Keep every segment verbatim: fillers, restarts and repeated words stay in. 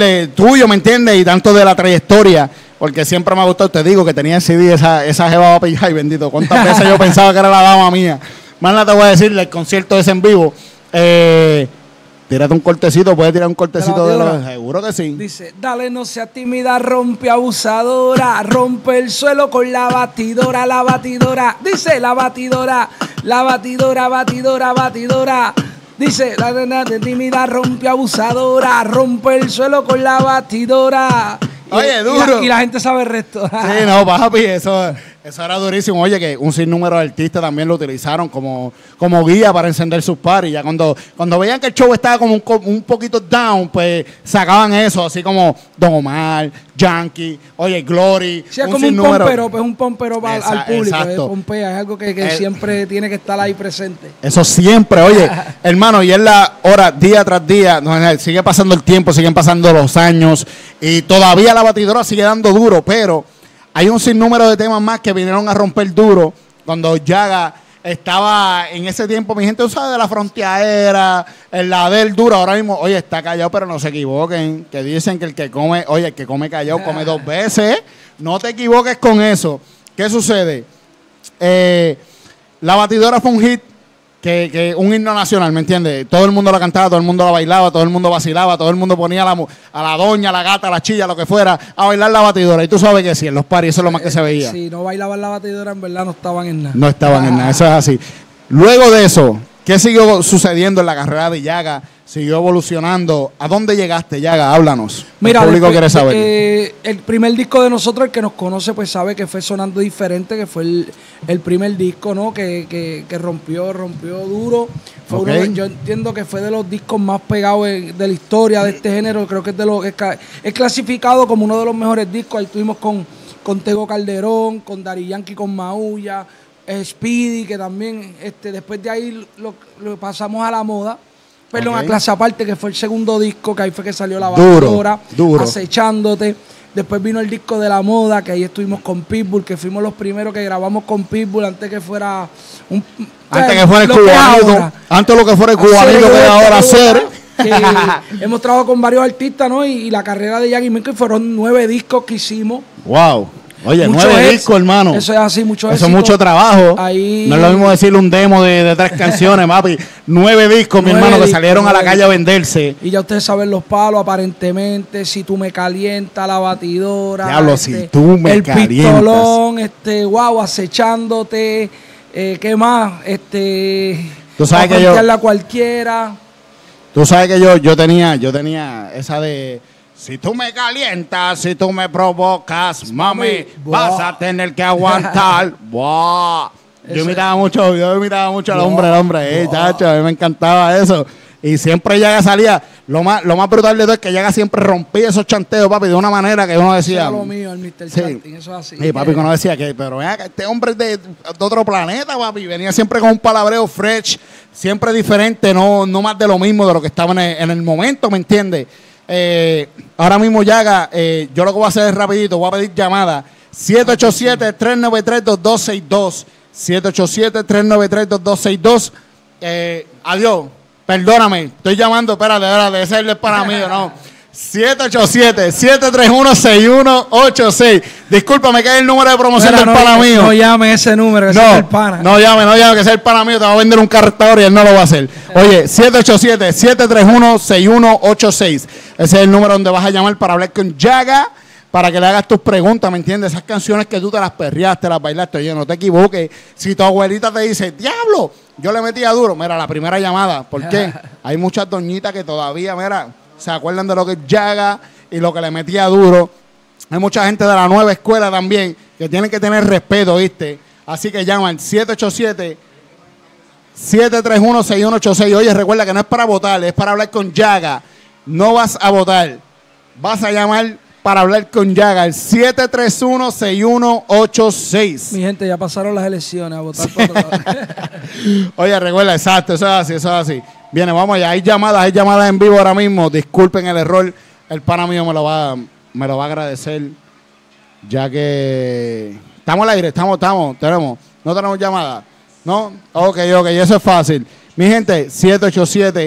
de tuyo, ¿me entiendes? Y tanto de la trayectoria, porque siempre me ha gustado, te digo, que tenía el C D, esa, esa jeva va ay, bendito, cuántas veces yo pensaba que era la dama mía. Más nada te voy a decir, el concierto ese en vivo, eh, tírate un cortecito, puedes tirar un cortecito de la... Seguro que sí. Dice, dale, no seas tímida, rompe abusadora, rompe el suelo con la batidora, la batidora, dice la batidora, la batidora, batidora, batidora. Dice, la nena de tímida, rompe abusadora, rompe el suelo con la batidora. Y, Oye, duro. Y la, y la gente sabe el resto. Sí, no, papi, eso, eso era durísimo. Oye, que un sinnúmero de artistas también lo utilizaron como, como guía para encender sus parties. Ya cuando, cuando veían que el show estaba como un, un poquito down, pues sacaban eso, así como Don Omar, Yankee, oye, Glory. Sí, es un como sinnúmero. un pompero, pues un pompero al, Esa, al público. exacto. Es, pompea, es algo que, que El, siempre tiene que estar ahí presente. Eso siempre, oye, hermano, y es la hora, día tras día, no, sigue pasando el tiempo, siguen pasando los años, y todavía la batidora sigue dando duro, pero hay un sinnúmero de temas más que vinieron a romper duro cuando Yaga estaba en ese tiempo, mi gente, usaba de la fronteadera, el la del duro, ahora mismo, oye, está callado, pero no se equivoquen, que dicen que el que come, oye, el que come callado come dos veces, no te equivoques con eso. ¿Qué sucede? Eh, la batidora fue un hit, que, que un himno nacional, ¿me entiendes? Todo el mundo la cantaba, todo el mundo la bailaba, todo el mundo vacilaba, todo el mundo ponía a la, a la doña, a la gata, a la chilla, lo que fuera, a bailar la batidora. Y tú sabes que sí, en los paris eso es lo más que se veía. Si no bailaban la batidora, en verdad no estaban en nada. No estaban ah. en nada, eso es así. Luego de eso, ¿qué siguió sucediendo en la carrera de Yaga? Siguió evolucionando. ¿A dónde llegaste, Yaga? Háblanos. Mira, el público después, quiere saber. Eh, el primer disco de nosotros, el que nos conoce, pues sabe que fue sonando diferente, que fue el, el primer disco, ¿no? Que, que, que rompió, rompió duro. Fue Okay. uno de, yo entiendo que fue de los discos más pegados de, de la historia de este género. Creo que es de los es, es clasificado como uno de los mejores discos. Ahí estuvimos con, con Tego Calderón, con Daddy Yankee, con Maulla, eh, Speedy, que también este, después de ahí lo, lo pasamos a la moda. Perdón, okay. A Clase Aparte, que fue el segundo disco, que ahí fue que salió la batidora, duro. Acechándote. Después vino el disco de la moda, que ahí estuvimos con Pitbull, que fuimos los primeros que grabamos con Pitbull antes que fuera un... Antes que fuera el cubanito, antes lo que fuera el cubanito que ahora hacer. Hemos trabajado con varios artistas, ¿no? Y, y la carrera de Yagi Mirko fueron nueve discos que hicimos. Wow. Oye, mucho nueve es, discos, hermano. Eso es así, mucho Eso éxito. es mucho trabajo. Ahí... No es lo mismo decirle un demo de, de tres canciones, papi. Nueve discos, mi nueve hermano, discos, que salieron a la calle a venderse. Y ya ustedes saben los palos, aparentemente. Si tú me calientas, la batidora. Diablo, este, si tú me el calientas. El pistolón, este, wow, acechándote. Eh, ¿Qué más? Este... Tú sabes que yo... la cualquiera. Tú sabes que yo, yo tenía, yo tenía esa de... Si tú me calientas, si tú me provocas, mami, vas a tener que aguantar. Buah. Yo imitaba mucho, yo imitaba mucho al hombre, al hombre, eh, chacho, a mí me encantaba eso. Y siempre Yaga salía, lo más, lo más brutal de todo es que Yaga siempre rompía esos chanteos, papi, de una manera que uno decía... Eso es lo mío, el mister Sí. Chanting, eso es así. Sí, papi, que uno decía que, pero vea que este hombre es de, de otro planeta, papi, venía siempre con un palabreo fresh, siempre diferente, no, no más de lo mismo de lo que estaba en el, en el momento, ¿me entiendes? Eh, ahora mismo Yaga, eh, yo lo que voy a hacer es rapidito, voy a pedir llamada siete ocho siete, tres nueve tres, dos dos seis dos siete ocho siete, tres nueve tres, dos dos seis dos eh, adiós, perdóname, estoy llamando, espérate, espérate, ese es el para mí, ¿no? siete ocho siete, siete tres uno, seis uno ocho seis. Discúlpame, que es el número de promoción Mira, del no, pana mío. No llame ese número, que no, ese es el pana. No llame, no llame, que ese es el pana mío. Te va a vender un carretador y él no lo va a hacer. Oye, siete ocho siete, siete tres uno, seis uno ocho seis. Ese es el número donde vas a llamar para hablar con Yaga, para que le hagas tus preguntas, ¿me entiendes? Esas canciones que tú te las perreaste, las bailaste. Oye, no te equivoques. Si tu abuelita te dice, diablo, yo le metía duro. Mira, la primera llamada. ¿Por qué? Hay muchas doñitas que todavía, mira, se acuerdan de lo que es Yaga y lo que le metía duro. Hay mucha gente de la nueva escuela también que tienen que tener respeto, ¿viste? Así que llaman siete ocho siete, siete tres uno, seis uno ocho seis. Oye, recuerda que no es para votar, es para hablar con Yaga. No vas a votar, vas a llamar para hablar con Yaga, el siete tres uno, seis uno ocho seis. Mi gente, ya pasaron las elecciones a votar por otro lado. Oye, recuerda, exacto, eso es así, eso es así. Viene, vamos allá, hay llamadas, hay llamadas en vivo ahora mismo. Disculpen el error, el pana mío me lo va, me lo va a agradecer, ya que estamos al aire, estamos, estamos, tenemos, no tenemos llamada, ¿no? Ok, ok, eso es fácil. Mi gente, siete ocho siete,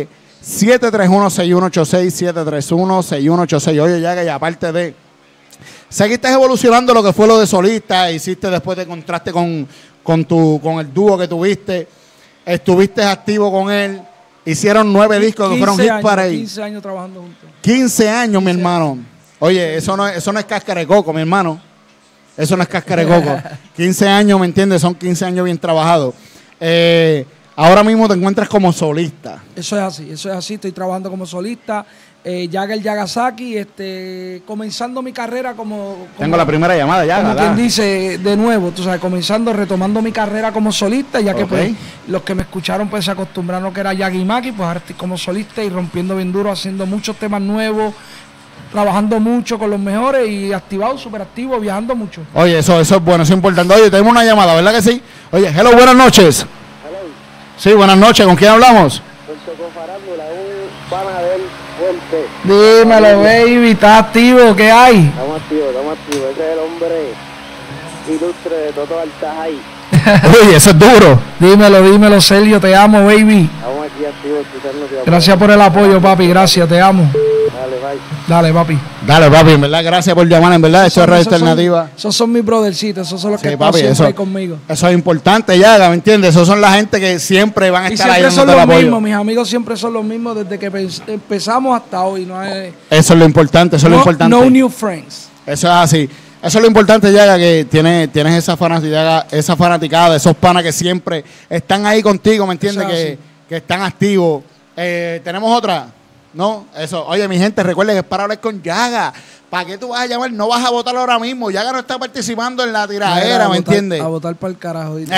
siete tres uno, seis uno ocho seis, siete tres uno, seis uno ocho seis. Oye, Yaga, y aparte de... Seguiste evolucionando lo que fue lo de solista, hiciste después de contraste con, con, tu, con el dúo que tuviste, estuviste activo con él, hicieron nueve discos que fueron hits para ahí. quince años trabajando juntos. quince años, mi hermano. Oye, eso no, eso no es cáscara de coco, mi hermano. Eso no es cáscara de coco. quince años, ¿me entiendes? Son quince años bien trabajados. Eh, ahora mismo te encuentras como solista. Eso es así, eso es así. Estoy trabajando como solista. Eh, Yaga el Yagasaki, este, comenzando mi carrera como, como... Tengo la primera llamada ya, Como ¿verdad? quien dice, de nuevo, tú sabes, comenzando, retomando mi carrera como solista, ya que Okay. pues los que me escucharon pues se acostumbraron que era Yagi Maki, pues ahora estoy como solista y rompiendo bien duro, haciendo muchos temas nuevos, trabajando mucho con los mejores y activado, súper activo, viajando mucho. Oye, eso, eso es bueno, eso es importante. Oye, tenemos una llamada, ¿verdad que sí? Oye, hello, buenas noches. Hello, Sí, buenas noches, ¿con quién hablamos? con Choco Farándula, un pana del fuerte. Dímelo, baby, ¿estás activo? ¿Qué hay? Estamos activos, estamos activos. Ese es el hombre ilustre de Toto Altajay. Oye, eso es duro. Dímelo, dímelo, Sergio, te amo, baby. Estamos aquí activos escuchando. Gracias por el apoyo, papi, gracias, te amo. Dale, bye. Dale, papi. Dale, papi, en verdad, gracias por llamar, en verdad, esto es Radio Esos son- Alternativa. Esos son mis brothercitos, esos son los que Sí, están papi, siempre eso, ahí conmigo. eso es importante, Yaga, ¿me entiendes? Esos son la gente que siempre van a Y estar ahí siempre son dándote el los apoyo. mismos, mis amigos siempre son los mismos desde que pe- empezamos hasta hoy. No, es, Eso es lo importante, eso es lo no, importante. no new friends. Eso es así. Eso es lo importante, Yaga, que tienes, tienes esa fanaticada, esa fanaticada de esos panas que siempre están ahí contigo, ¿me entiendes? Eso es Que, así. que están activos. Eh, ¿Tenemos otra? No, eso. Oye, mi gente, recuerden que es para hablar con Yaga. ¿Para qué tú vas a llamar? No vas a votar ahora mismo. Yaga no está participando en la tiradera, Mira, a ¿me votar- entiendes? A votar para el carajo. ¿viste?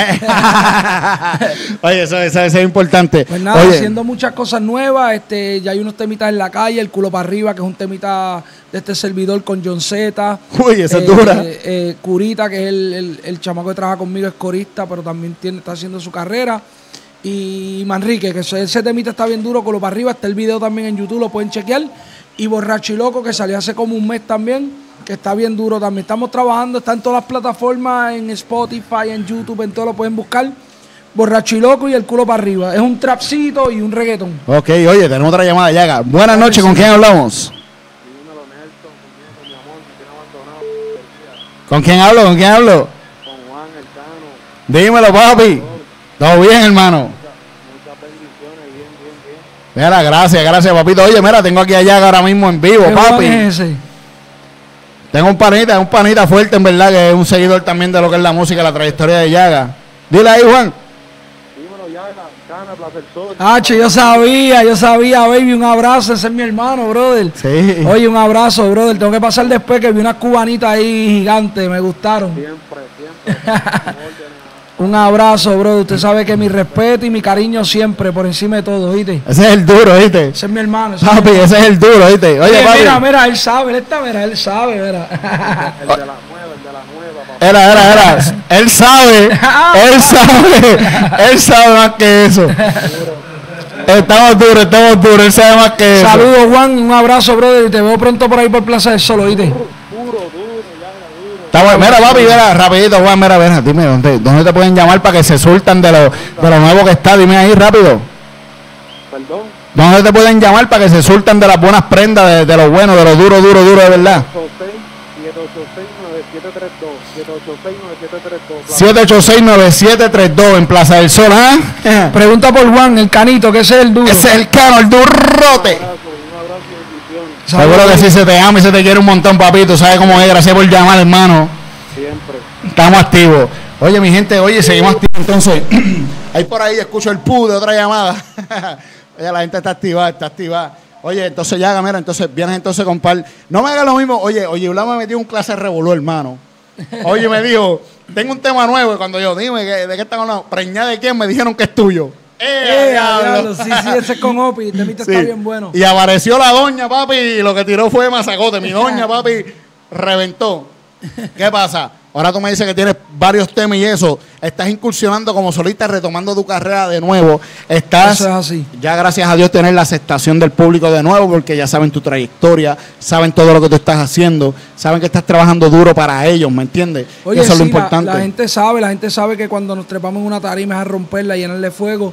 Oye, eso, eso- eso es importante. Pues nada, Oye, haciendo muchas cosas nuevas. Este, ya hay unos temitas en la calle, el culo para arriba, que es un temita de este servidor con John Z. Uy, esa es Eh, dura. eh, eh, Curita, que es el, el, el chamaco que trabaja conmigo, es corista, pero también tiene, está haciendo su carrera. Y Manrique, que ese, ese temita está bien duro, culo para arriba. Está el video también en YouTube, lo pueden chequear. Y Borracho y Loco, que salió hace como un mes también, que está bien duro también. Estamos trabajando, está en todas las plataformas, en Spotify, en YouTube, en todo lo pueden buscar. Borracho y Loco y el culo para arriba. Es un trapcito y un reggaetón. ok, oye, tenemos otra llamada, Yaga. Buenas noches, ¿con quién hablamos? Dímelo, Nelson, con mi amor, me tiene abandonado. ¿Con quién hablo? ¿Con quién hablo? Con Juan, el Cano. Dímelo, papi. ¿Todo bien, hermano? Muchas bendiciones, bien, bien, bien. Mira, gracias, gracias, papito. Oye, mira, tengo aquí a Yaga ahora mismo en vivo, ¿Qué Juan papi. es ese? Tengo un panita, un panita fuerte, en verdad, que es un seguidor también de lo que es la música, la trayectoria de Yaga. Dile ahí, Juan. Dímelo, ya, Cana, placer todo. Hacho, yo sabía, yo sabía, baby. Un abrazo, ese es mi hermano, brother. Sí. Oye, un abrazo, brother. Tengo que pasar después que vi unas cubanitas ahí gigantes, me gustaron. Siempre, siempre. Órdenes. Un abrazo, brother. Usted sabe que mi respeto y mi cariño siempre, por encima de todo, ¿viste? Ese es el duro, ¿viste? Ese es mi hermano. ese es mi Papi, hermano. ese es el duro, ¿viste? Oye, Oye, papi. mira, mira, él sabe, él está, mira, él sabe, mira. El de la nueva, el de la nueva, papá. Era, era, era. Él sabe, él sabe, él sabe más que eso. Estamos duros, estamos duros, él sabe más que eso. Saludos, Juan, un abrazo, brother, y te veo pronto por ahí por Plaza del Sol, ¿oíste? Duro, duro, ya, duro. Estamos, mira, papi, mira, rapidito, Juan, mira, mira, dime, ¿dónde, dónde te pueden llamar para que se surtan de lo, de lo nuevo que está? Dime ahí, rápido. Perdón. ¿Dónde te pueden llamar para que se surtan de las buenas prendas, de, de lo bueno, de lo duro, duro, duro, de verdad? siete ocho seis, nueve siete tres dos. siete ocho seis, nueve siete tres dos. siete ocho seis, nueve siete tres dos en Plaza del Sol, ¿ah? Pregunta por Juan, el canito, que ese es el duro. Ese es el cano, el durrote. Un abrazo, un abrazo y bendiciones. Seguro que sí se te ama y se te quiere un montón, papito. ¿Sabes cómo es? Gracias por llamar, hermano. Siempre. Estamos activos. Oye, mi gente, oye, seguimos activos. Entonces, ahí por ahí escucho el pu de otra llamada. Oye, la gente está activada, está activada. Oye, entonces ya, mira, entonces vienes entonces con par. No me hagas lo mismo. Oye, oye, Ula me metió un clase de revolú, hermano. Oye, me dijo, tengo un tema nuevo. Y cuando yo, dime, ¿de qué estamos hablando? ¿Preñada de quién? Me dijeron que es tuyo. ¡Eh, Eh, diablo! diablo, sí, sí, ese es con Opi, el temita Sí. está bien bueno. Y apareció la doña, papi, y lo que tiró fue masacote. Mi doña, papi, reventó. ¿Qué pasa? Ahora tú me dices que tienes varios temas y eso. Estás incursionando como solista, retomando tu carrera de nuevo. Estás, Eso es así. ya gracias a Dios, tener la aceptación del público de nuevo, porque ya saben tu trayectoria, saben todo lo que tú estás haciendo, saben que estás trabajando duro para ellos, ¿me entiendes? Oye, Eso es lo sí, la- importante. La, gente sabe, la gente sabe que cuando nos trepamos en una tarima es a romperla, llenarle fuego.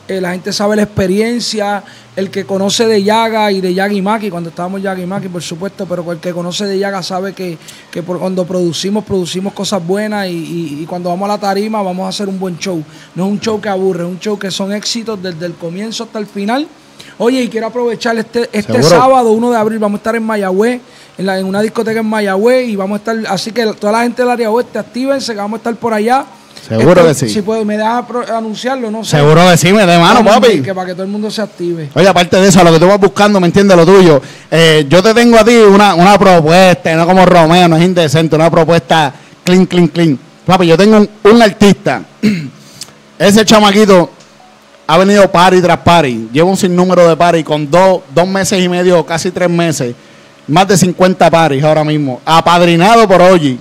eh, la gente sabe la experiencia, el que conoce de Yaga y de Yagi Maki, cuando estábamos Yagi Maki, por supuesto, pero el que conoce de Yaga sabe que, que por, cuando producimos, producimos cosas buenas y, y, y cuando vamos a la tarima vamos a hacer un buen show. No es un show que aburre, es un show que son éxitos desde el comienzo hasta el final. Oye, y quiero aprovechar este, este sábado, uno de abril, vamos a estar en Mayagüez, en, la, en una discoteca en Mayagüez, y vamos a estar, así que toda la gente del área oeste, actívense, que vamos a estar por allá. Seguro Esto, que sí. Si puedo, me dejas anunciarlo, no sé. Seguro que sí, me dé mano, papi. Que para que todo el mundo se active. Oye, aparte de eso, a lo que tú vas buscando, ¿me entiendes? Lo tuyo. Eh, yo te tengo a ti una, una propuesta, no como Romeo, no es indecente, una propuesta clean, clean, clean. Papi, yo tengo un, un artista. Ese chamaquito ha venido party tras party. Lleva un sinnúmero de party con dos, dos meses y medio, casi tres meses. Más de cincuenta parties ahora mismo. Apadrinado por Oji.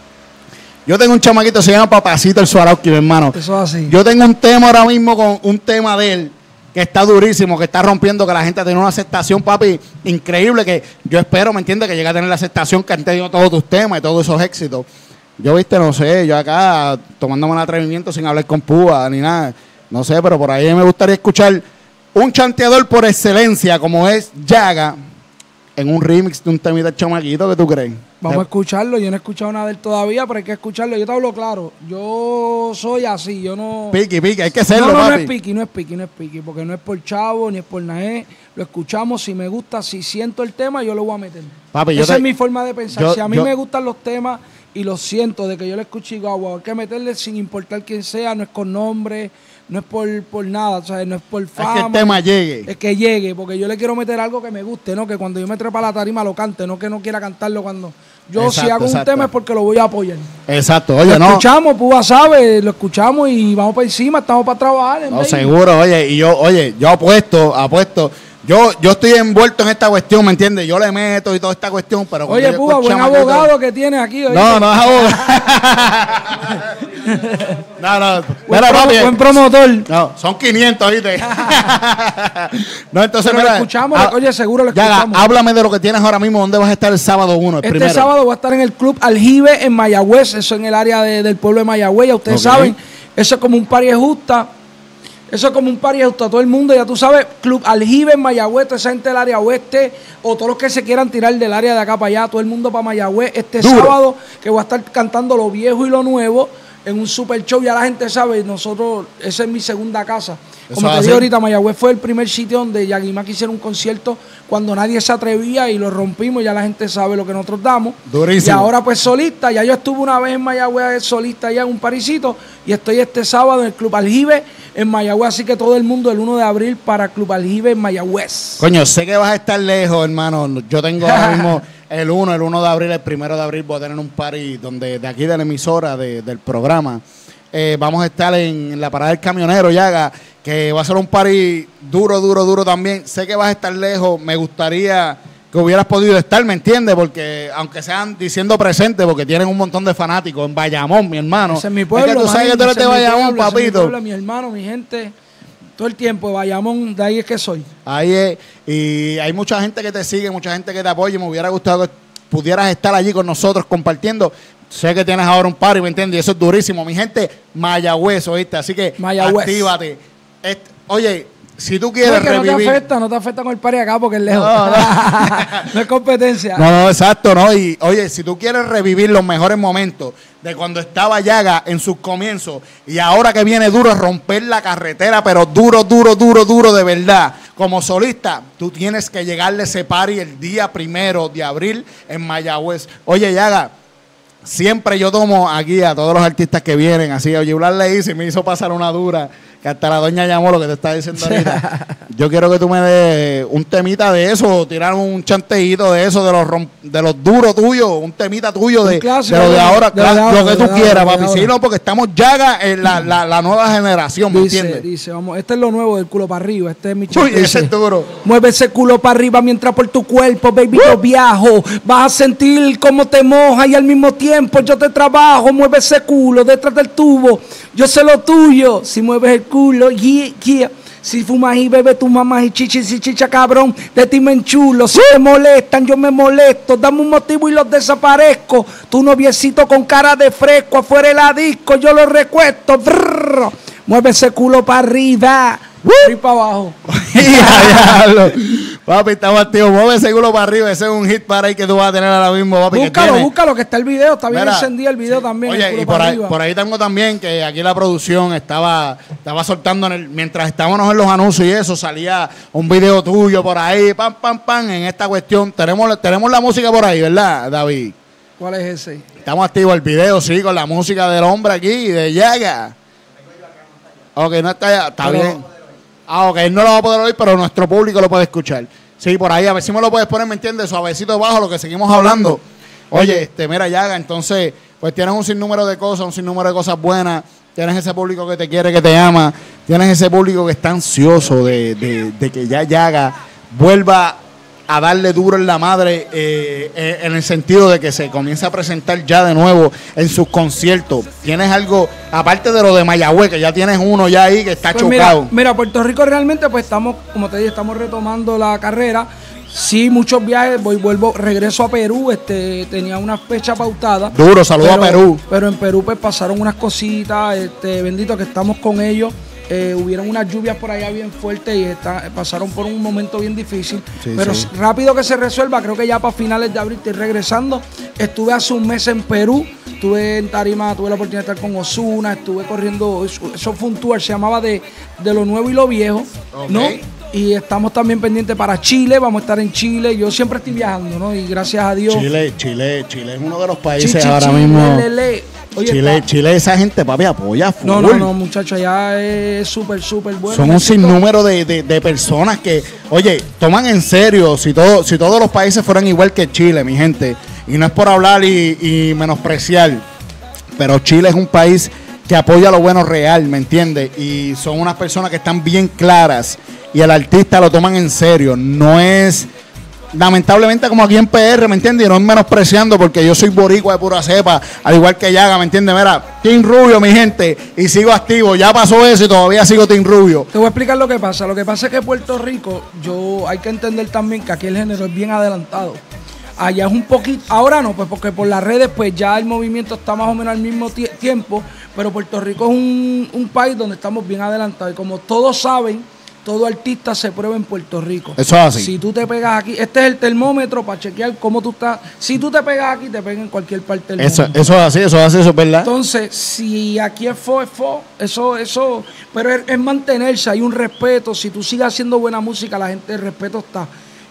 Yo tengo un chamaquito, se llama Papacito el Swarovski, mi hermano. Eso es así. Yo tengo un tema ahora mismo con un tema de él que está durísimo, que está rompiendo, que la gente tiene una aceptación, papi, increíble, que yo espero, ¿me entiendes? Que llegue a tener la aceptación que han tenido todos tus temas y todos esos éxitos. Yo, viste, no sé, yo acá tomándome el atrevimiento sin hablar con púa ni nada. No sé, pero por ahí me gustaría escuchar un chanteador por excelencia como es Yaga en un remix de un temita del chamaquito, ¿qué tú crees? Vamos a escucharlo, yo no he escuchado nada de él todavía, pero hay que escucharlo. Yo te hablo claro, yo soy así, yo no... Piqui, piqui, hay que hacerlo, no, no, papi. No es piqui, no es piqui, no es piqui, porque no es por chavo, ni es por nada, lo escuchamos, si me gusta, si siento el tema, yo lo voy a meter. Papi, Esa yo te, es mi forma de pensar, yo, si a mí yo, me gustan los temas y los siento, de que yo lo escucho y digo, wow, hay que meterle sin importar quién sea, no es con nombre, no es por, por nada, o sea, no es por fama. Es que el tema llegue. Es que llegue, porque yo le quiero meter algo que me guste, ¿no? Que cuando yo me trepa a la tarima lo cante, no que no quiera cantarlo cuando... Yo exacto, si hago un exacto. tema es porque lo voy a apoyar. Exacto, oye, lo no. Lo escuchamos, Púa sabe, lo escuchamos y vamos para encima, estamos para trabajar. No, seguro, oye, y yo, oye, yo apuesto, apuesto. Yo, yo estoy envuelto en esta cuestión, ¿me entiendes? Yo le meto y toda esta cuestión, pero... Oye, Púa, buen abogado todo... que tienes aquí. Oye. No, no es abogado. no, no. Buen, mira, papi, buen promotor. No, son quinientos, ¿viste? no, entonces, pero mira... lo escuchamos, ah, oye, seguro lo escuchamos. Ya, háblame de lo que tienes ahora mismo, ¿dónde vas a estar el sábado uno, el Este primero? sábado voy a estar en el Club Aljibe en Mayagüez, eso en el área de, del pueblo de Mayagüez, ya ustedes okay. saben, eso es como un party justa. Eso es como un party justo a todo el mundo, ya tú sabes, Club Aljibe en Mayagüez, toda esa gente del área oeste, o todos los que se quieran tirar del área de acá para allá, todo el mundo para Mayagüez, este Duro. sábado, que voy a estar cantando lo viejo y lo nuevo, en un super show, ya la gente sabe, nosotros, esa es mi segunda casa. Como te dije ahorita, Mayagüez fue el primer sitio donde Yagi Maki hicieron un concierto cuando nadie se atrevía y lo rompimos, ya la gente sabe lo que nosotros damos. Durísimo. Y ahora pues solista, ya yo estuve una vez en Mayagüez solista allá en un parisito y estoy este sábado en el Club Aljibe en Mayagüez, así que todo el mundo el uno de abril para Club Aljibe en Mayagüez. Coño, sé que vas a estar lejos, hermano. Yo tengo ahora mismo el uno, el uno de abril, el primero de abril voy a tener un party donde de aquí de la emisora de, del programa. Eh, vamos a estar en, en la parada del camionero, Yaga, que va a ser un party duro, duro, duro también. Sé que vas a estar lejos, me gustaría que hubieras podido estar, ¿me entiendes? Porque aunque sean diciendo presente, porque tienen un montón de fanáticos en Bayamón, mi hermano. Ese es mi pueblo, es que tú sabes que tú eres de Bayamón, papito. Ese es mi pueblo, mi hermano, mi gente, todo el tiempo de Bayamón, de ahí es que soy. Ahí es, y hay mucha gente que te sigue, mucha gente que te apoya, me hubiera gustado que pudieras estar allí con nosotros compartiendo. Sé que tienes ahora un party, ¿me entiendes? Y eso es durísimo. Mi gente, Mayagüez, ¿oíste? Así que Mayagüez. Actívate. Este, oye, si tú quieres no, que revivir... No te afecta, no te afecta con el party acá porque es lejos. No, no. no es competencia. No, no, exacto, ¿no? Y oye, si tú quieres revivir los mejores momentos de cuando estaba Yaga en sus comienzos y ahora que viene duro romper la carretera, pero duro, duro, duro, duro de verdad. Como solista, tú tienes que llegarle ese party el día primero de abril en Mayagüez. Oye, Yaga, siempre yo tomo aquí a todos los artistas que vienen, así, oye, Blas le hice y me hizo pasar una dura, que hasta la doña llamó lo que te está diciendo ahorita. Yo quiero que tú me des un temita de eso, tirar un chanteíto de eso, de los rom de los duros tuyos, un temita tuyo de, clásico, de lo de ahora, de ahora, lo que tú de quieras, ahora, papi. Sí, no, porque estamos Yaga en la, la, la nueva generación, ¿me dice, entiendes? Dice, vamos, este es lo nuevo del culo para arriba, este es mi Uy, ese es duro. Mueve ese culo para arriba mientras por tu cuerpo, baby, yo viajo. Vas a sentir cómo te moja y al mismo tiempo yo te trabajo. Mueve ese culo detrás del tubo, yo sé lo tuyo. Si mueves el culo, yeah, yeah. Si fumas y bebes tu mamá y chichi, si chicha cabrón, de ti me enchulo. Si te molestan, yo me molesto. Dame un motivo y los desaparezco. Tu noviecito con cara de fresco, afuera de la disco, yo lo recuesto. Brrr. Mueve ese culo para arriba. ir para abajo. Diablo. Papi, estamos activos. Mueve ese culo para arriba. Ese es un hit para ahí que tú vas a tener ahora mismo, papi. Búscalo, que tiene... búscalo, que está el video. Está bien Mira, encendido el video sí. también. Oye, y por ahí, por ahí tengo también que aquí la producción estaba, estaba soltando, en el, mientras estábamos en los anuncios y eso, salía un video tuyo por ahí, pam, pam, pam, en esta cuestión. Tenemos, tenemos la música por ahí, ¿verdad, David? ¿Cuál es ese? Estamos activos el video, sí, con la música del hombre aquí, de Yaga. Ok, no está ya, está Pero, bien. Ah, ok, él no lo va a poder oír, pero nuestro público lo puede escuchar. Sí, por ahí, a ver si me lo puedes poner, ¿me entiendes? Suavecito bajo, lo que seguimos hablando. Oye, este, mira, Yaga, entonces, pues tienes un sinnúmero de cosas, un sinnúmero de cosas buenas. Tienes ese público que te quiere, que te ama. Tienes ese público que está ansioso de, de, de que ya Yaga vuelva a darle duro en la madre, eh, eh, en el sentido de que se comience a presentar ya de nuevo en sus conciertos. Tienes algo, aparte de lo de Mayagüez, que ya tienes uno ya ahí que está pues chocado. Mira, mira, Puerto Rico realmente, pues estamos, como te dije, estamos retomando la carrera. Sí, muchos viajes, voy, vuelvo, regreso a Perú, este, tenía una fecha pautada. Duro, saludo a Perú. Pero en Perú pues pasaron unas cositas, este, bendito que estamos con ellos. Eh, hubieron unas lluvias por allá bien fuertes y está, pasaron por un momento bien difícil. Sí, pero sí. Rápido que se resuelva, creo que ya para finales de abril estoy regresando. Estuve hace un mes en Perú, estuve en Tarima, tuve la oportunidad de estar con Ozuna, estuve corriendo, eso, eso fue un tour, se llamaba de, de lo nuevo y lo viejo, okay. ¿no? Y estamos también pendientes para Chile, vamos a estar en Chile. Yo siempre estoy viajando, ¿no? Y gracias a Dios. Chile, Chile, Chile es uno de los países Chile, ahora Chile, mismo. Le, le, le. Oye, Chile, está. Chile, esa gente, papi, apoya full. No, no, no, muchachos, allá es súper, súper bueno. Son un sinnúmero de, de, de personas que, oye, toman en serio, si, todo, si todos los países fueran igual que Chile, mi gente, y no es por hablar y, y menospreciar, pero Chile es un país que apoya lo bueno real, ¿me entiendes? Y son unas personas que están bien claras y el artista lo toman en serio. No es, lamentablemente, como aquí en P R, ¿me entiendes? Y no es menospreciando porque yo soy boricua de pura cepa, al igual que Yaga, ¿me entiendes? Mira, Team Rubio, mi gente, y sigo activo. Ya pasó eso y todavía sigo Team Rubio. Te voy a explicar lo que pasa. Lo que pasa es que Puerto Rico, yo hay que entender también que aquí el género es bien adelantado. Allá es un poquito, ahora no, pues porque por las redes pues ya el movimiento está más o menos al mismo tiempo, pero Puerto Rico es un, un país donde estamos bien adelantados y como todos saben, todo artista se prueba en Puerto Rico. Eso es así. Si tú te pegas aquí, este es el termómetro para chequear cómo tú estás. Si tú te pegas aquí, te pegas en cualquier parte del eso, mundo. Eso es así, eso es así, eso es verdad. Entonces, si aquí es fo, es fo, eso, eso, pero es, es mantenerse, hay un respeto. Si tú sigues haciendo buena música, la gente, el respeto está.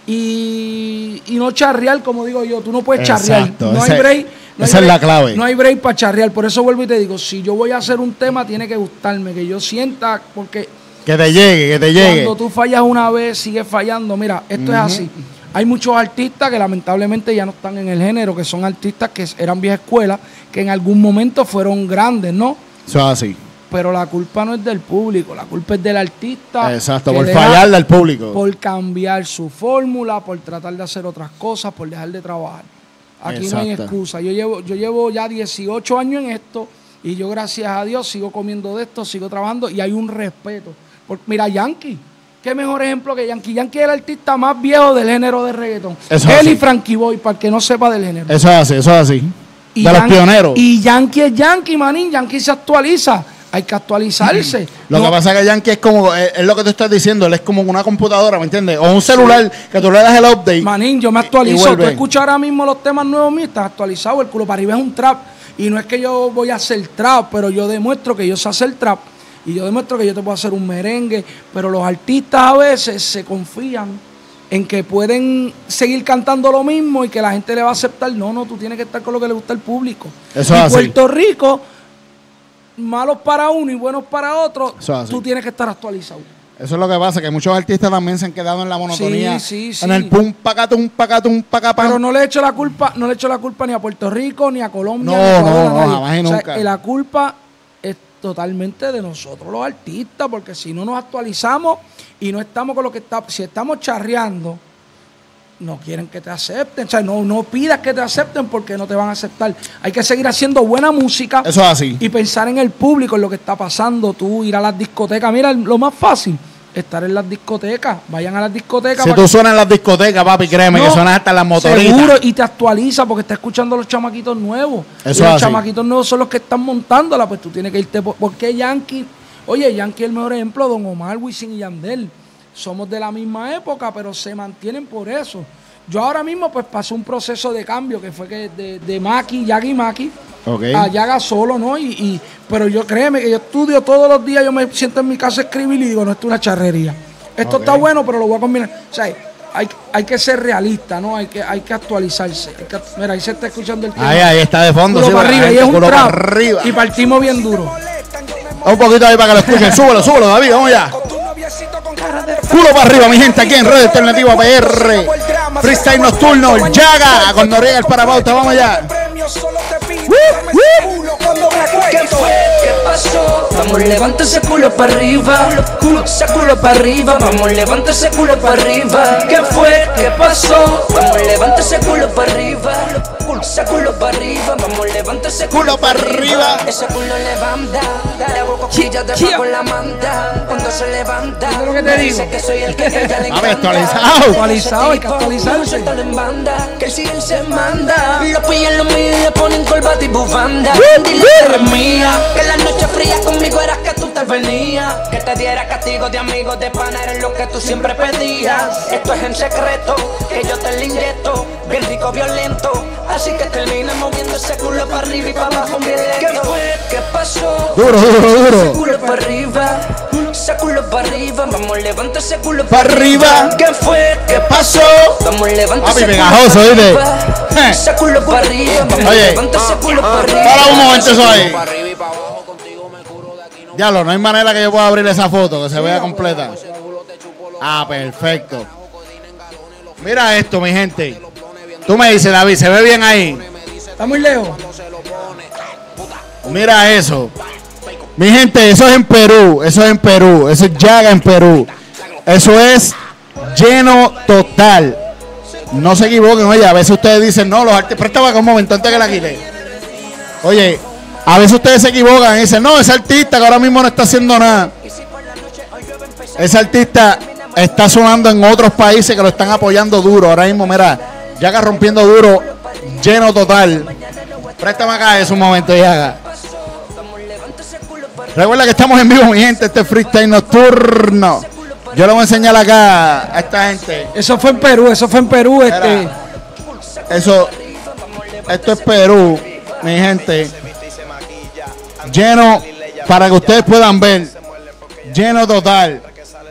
Y, y no charrear, como digo yo, tú no puedes charrear. Exacto, No ese, hay break. No esa hay break, es la clave. No hay break para charrear. Por eso vuelvo y te digo, si yo voy a hacer un tema, tiene que gustarme, que yo sienta, porque que te llegue, que te llegue. Cuando tú fallas una vez, sigues fallando. Mira, esto uh-huh. es así. Hay muchos artistas que lamentablemente ya no están en el género, que son artistas que eran vieja escuela, que en algún momento fueron grandes, ¿no? Eso es así. Pero la culpa no es del público, la culpa es del artista. Exacto, por fallarle al público. Por cambiar su fórmula, por tratar de hacer otras cosas, por dejar de trabajar. Aquí Exacto. no hay excusa. Yo llevo, yo llevo ya dieciocho años en esto y yo, gracias a Dios, sigo comiendo de esto, sigo trabajando y hay un respeto. Por, mira, Yankee, qué mejor ejemplo que Yankee. Yankee es el artista más viejo del género de reggaetón. Eso Él y Frankie Boy, para el que no sepa del género. Eso es así, eso es así. Y de Yankee, los pioneros. Y Yankee es Yankee, manín. Yankee se actualiza. Hay que actualizarse. Lo no. que pasa es que Yankee es como, es, es lo que tú estás diciendo, él es como una computadora, ¿me entiendes? O un celular sí. que tú le das el update. Manín, yo me actualizo. Tú escuchas ahora mismo los temas nuevos míos, están actualizados. El culo para arriba es un trap. Y no es que yo voy a hacer trap, pero yo demuestro que yo sé hacer trap. Y yo demuestro que yo te puedo hacer un merengue. Pero los artistas a veces se confían en que pueden seguir cantando lo mismo y que la gente le va a aceptar. No, no, tú tienes que estar con lo que le gusta al público. Eso y es así. Puerto Rico, malos para uno y buenos para otro, tú tienes que estar actualizado. Eso es lo que pasa, que muchos artistas también se han quedado en la monotonía. Sí, sí, sí. En el pum, pacatum, pacatum, pacapam. Pero no le echo la culpa, no le echo la culpa ni a Puerto Rico, ni a Colombia, no, ni a Ecuador, no, no, jamás y nunca. O sea, la culpa es totalmente de nosotros los artistas, porque si no nos actualizamos y no estamos con lo que está, si estamos charreando, no quieren que te acepten, o sea, no, no pidas que te acepten porque no te van a aceptar. Hay que seguir haciendo buena música. Eso es así. Y pensar en el público, en lo que está pasando, tú ir a las discotecas. Mira, lo más fácil, estar en las discotecas. Vayan a las discotecas. Si tú suenas en las discotecas, papi, créeme, no, que suenas hasta en las motoritas. Seguro, y te actualiza porque está escuchando a los chamaquitos nuevos. Eso y los así. chamaquitos nuevos son los que están montándola, pues tú tienes que irte. ¿Por qué Yankee Oye, Yankee es el mejor ejemplo, Don Omar, Wisin y Yandel. Somos de la misma época, pero se mantienen por eso. Yo ahora mismo pues pasé un proceso de cambio que fue que de, de Maki, Yagi Maki, Okay. a Yaga solo, ¿no? Y, y, pero yo créeme que yo estudio todos los días, yo me siento en mi casa a escribir y digo, no, esto es una charrería. Esto Okay. está bueno, pero lo voy a combinar. O sea, hay, hay que ser realista, ¿no? Hay que, hay que actualizarse. Hay que, mira, ahí se está escuchando el tema. Ahí, ahí está de fondo. Culo Sí, para arriba, ahí, y es un culo para trap. arriba. Y partimos bien duro. Un poquito ahí para que lo escuchen. Súbelo, súbelo, David. Vamos ya. Culo para arriba, mi gente, aquí en Red Alternativa P R. Freestyle nocturno, Yaga, con Noriega el Parabauta. Vamos allá. ¿Qué fue? ¿Qué pasó? Vamos, levanta ese culo para arriba. Culo, ese culo para arriba. Vamos, levanta ese culo para arriba. ¿Qué fue? ¿Qué pasó? Vamos, levanta ese culo para arriba. Culo, ese culo para arriba. Vamos, levanta ese Culo para arriba. Ese culo levanta. Le hago cosquillas de con la manta. Cuando se levanta, ¿Eso es lo que te digo? dice que soy el que a ella le A ver, encanta. actualizado. Actualizado, hay que actualizarse. Suéltalo en banda, que el sigel se manda. Lo pillan los míos y le ponen corbata y bufanda. Dile que eres mía, que la noche fría conmigo eras que tú te venías. Que te diera castigo de amigos de pana, eres lo que tú siempre pedías. Esto es en secreto, que yo te lo inyecto. Bien rico, violento. Así que termina moviendo ese culo para arriba y para abajo bien lento. ¿Qué fue? ¿Qué pasó? Duro, duro, Ese duro. culo para arriba, ese culo para arriba. Vamos, levanta ese culo Pa' arriba. ¿Qué fue? ¿Qué pasó? Vamos, levanta Papi, ese culo pegajoso, para ¿viste? arriba. Ese culo para arriba. Vamos, Oye. levanta ese culo para arriba. Para un momento eso ahí. Diablo, no hay manera que yo pueda abrir esa foto, que se vea completa. Ah, perfecto. Mira esto, mi gente. Tú me dices, David, ¿se ve bien ahí? Está muy lejos. Mira eso. Mi gente, eso es en Perú. Eso es en Perú. Eso es Yaga en Perú. Eso es lleno total. No se equivoquen, oye. A veces ustedes dicen, no, los artistas. Préstame acá un momento antes que la quite. Oye, a veces ustedes se equivocan y dicen, no, ese artista que ahora mismo no está haciendo nada. Ese artista está sonando en otros países que lo están apoyando duro. Ahora mismo, mira, Yaga rompiendo duro, lleno total. Préstame acá eso un momento, Yaga. Recuerda que estamos en vivo, mi gente. Este es Freestyle Nocturno. Yo le voy a enseñar acá a esta gente. Eso fue en Perú, eso fue en Perú. Este. Mira, eso, esto es Perú, mi gente. Lleno, para que ustedes puedan ver. Lleno total.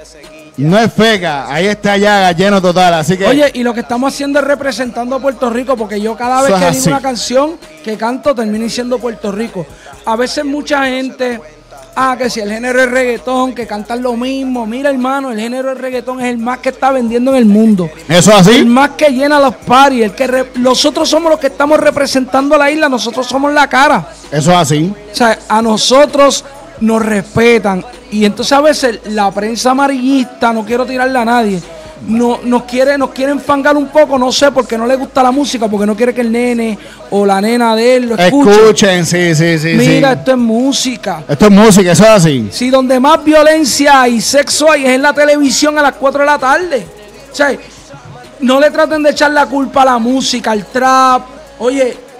No es feca, ahí está Yaga, lleno total. Así que. Oye, y lo que estamos haciendo es representando a Puerto Rico, porque yo cada vez Eso es que así. digo una canción que canto termino diciendo Puerto Rico. A veces mucha gente, ah, que si el género es reggaetón, que cantan lo mismo. Mira, hermano, el género del reggaetón es el más que está vendiendo en el mundo. Eso es El así. más que llena los paris, el que re- nosotros somos los que estamos representando a la isla, nosotros somos la cara. Eso es así. O sea, a nosotros nos respetan. Y entonces a veces la prensa amarillista, no quiero tirarle a nadie, no, nos quiere, nos quiere enfangar un poco, no sé, porque no le gusta la música, porque no quiere que el nene o la nena de él lo escuche. Escuchen, sí, sí, sí. Mira, sí. esto es música. Esto es música, eso es así. Si donde más violencia y sexo hay es en la televisión a las cuatro de la tarde. O sea, no le traten de echar la culpa a la música, al trap. Oye,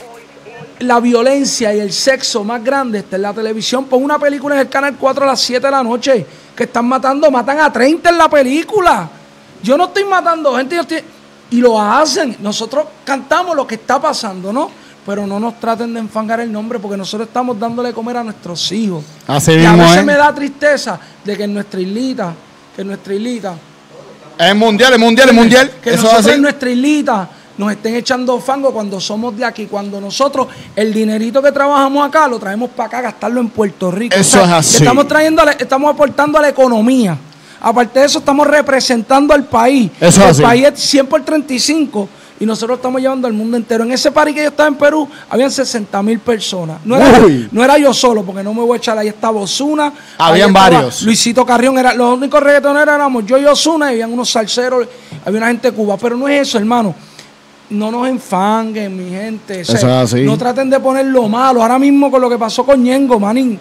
la violencia y el sexo más grande está en la televisión. Pon una película en el canal cuatro a las siete de la noche, que están matando, matan a treinta en la película. Yo no estoy matando gente, yo estoy- y lo hacen. Nosotros cantamos lo que está pasando, ¿no? Pero no nos traten de enfangar el nombre, porque nosotros estamos dándole de comer a nuestros hijos. Así Y a mismo, veces ¿eh? me da tristeza de que en nuestra islita, que en nuestra islita, Es mundial, es mundial, es mundial. que Eso es nosotros así. en nuestra islita nos estén echando fango cuando somos de aquí, cuando nosotros el dinerito que trabajamos acá lo traemos para acá a gastarlo en Puerto Rico. Eso es así. Estamos trayendo, a la- estamos aportando a la economía. Aparte de eso, estamos representando al país. Eso es el así. país es cien por treinta y cinco y nosotros estamos llevando al mundo entero. En ese party que yo estaba en Perú, habían sesenta mil personas. No era, Uy. no era yo solo, porque no me voy a echar. Ahí estaba Ozuna. Habían ahí estaba varios. Luisito Carrión. Era, los únicos reggaetoneros éramos yo y Ozuna, y habían unos salseros, había una gente de Cuba. Pero no es eso, hermano. No nos enfanguen, mi gente. O sea, Eso es así. no traten de poner lo malo. Ahora mismo con lo que pasó con Ñengo, manín.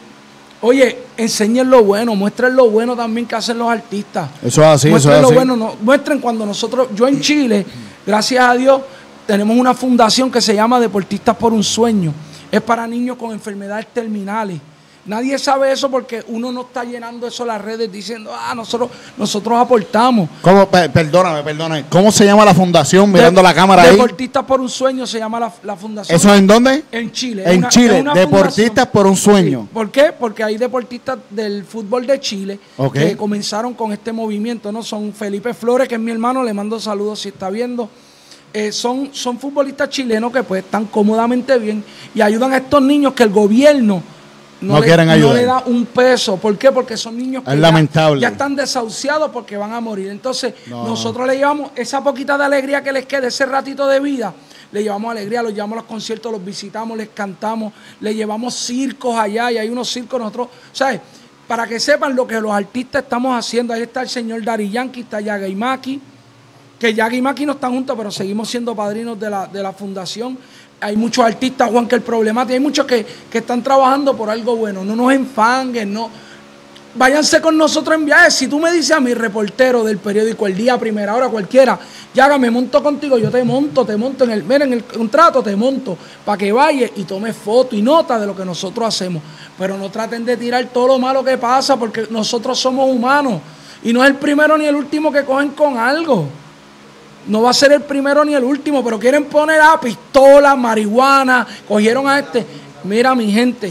Oye, enseñen lo bueno, muestren lo bueno también que hacen los artistas. Eso es así, eso muestren es lo así. bueno, no- muestren cuando nosotros, yo en Chile, gracias a Dios, tenemos una fundación que se llama Deportistas por un Sueño. Es para niños con enfermedades terminales. Nadie sabe eso porque uno no está llenando eso en las redes diciendo, ah, nosotros, nosotros aportamos. ¿Cómo? Per- perdóname, perdóname. ¿Cómo se llama la fundación? Mirando De- la cámara ahí. Deportistas por un Sueño se llama la, la fundación. ¿Eso es en dónde? En Chile. Es En una- Chile. es una Deportistas fundación. por un sueño. Sí. ¿Por qué? Porque hay deportistas del fútbol de Chile Ok. que comenzaron con este movimiento, ¿no? Son Felipe Flores, que es mi hermano, le mando saludos si está viendo. Eh, son, son futbolistas chilenos que pues están cómodamente bien y ayudan a estos niños que el gobierno No le, quieren no ayudar. le da un peso. ¿Por qué? Porque son niños que Es ya, lamentable. ya están desahuciados porque van a morir. Entonces, No, nosotros le llevamos esa poquita de alegría que les queda, ese ratito de vida, le llevamos alegría, los llevamos a los conciertos, los visitamos, les cantamos, le llevamos circos allá y hay unos circos nosotros, ¿sabes? Para que sepan lo que los artistas estamos haciendo. Ahí está el señor Daddy Yankee, está Yaga y Maki, que Yaga y Maki no están juntos, pero seguimos siendo padrinos de la, de la fundación. Hay muchos artistas, Juan, que el problemático, hay muchos que, que están trabajando por algo bueno. No nos enfanguen, no. Váyanse con nosotros en viajes. Si tú me dices a mi reportero del periódico El Día, Primera Hora, cualquiera, Yaga, me monto contigo, yo te monto, te monto en el, mira, en el contrato, te monto, para que vayas y tomes foto y nota de lo que nosotros hacemos. Pero no traten de tirar todo lo malo que pasa, porque nosotros somos humanos. Y no es el primero ni el último que cogen con algo. No va a ser el primero ni el último, pero quieren poner a pistola, marihuana, cogieron a este. Mira, mi gente,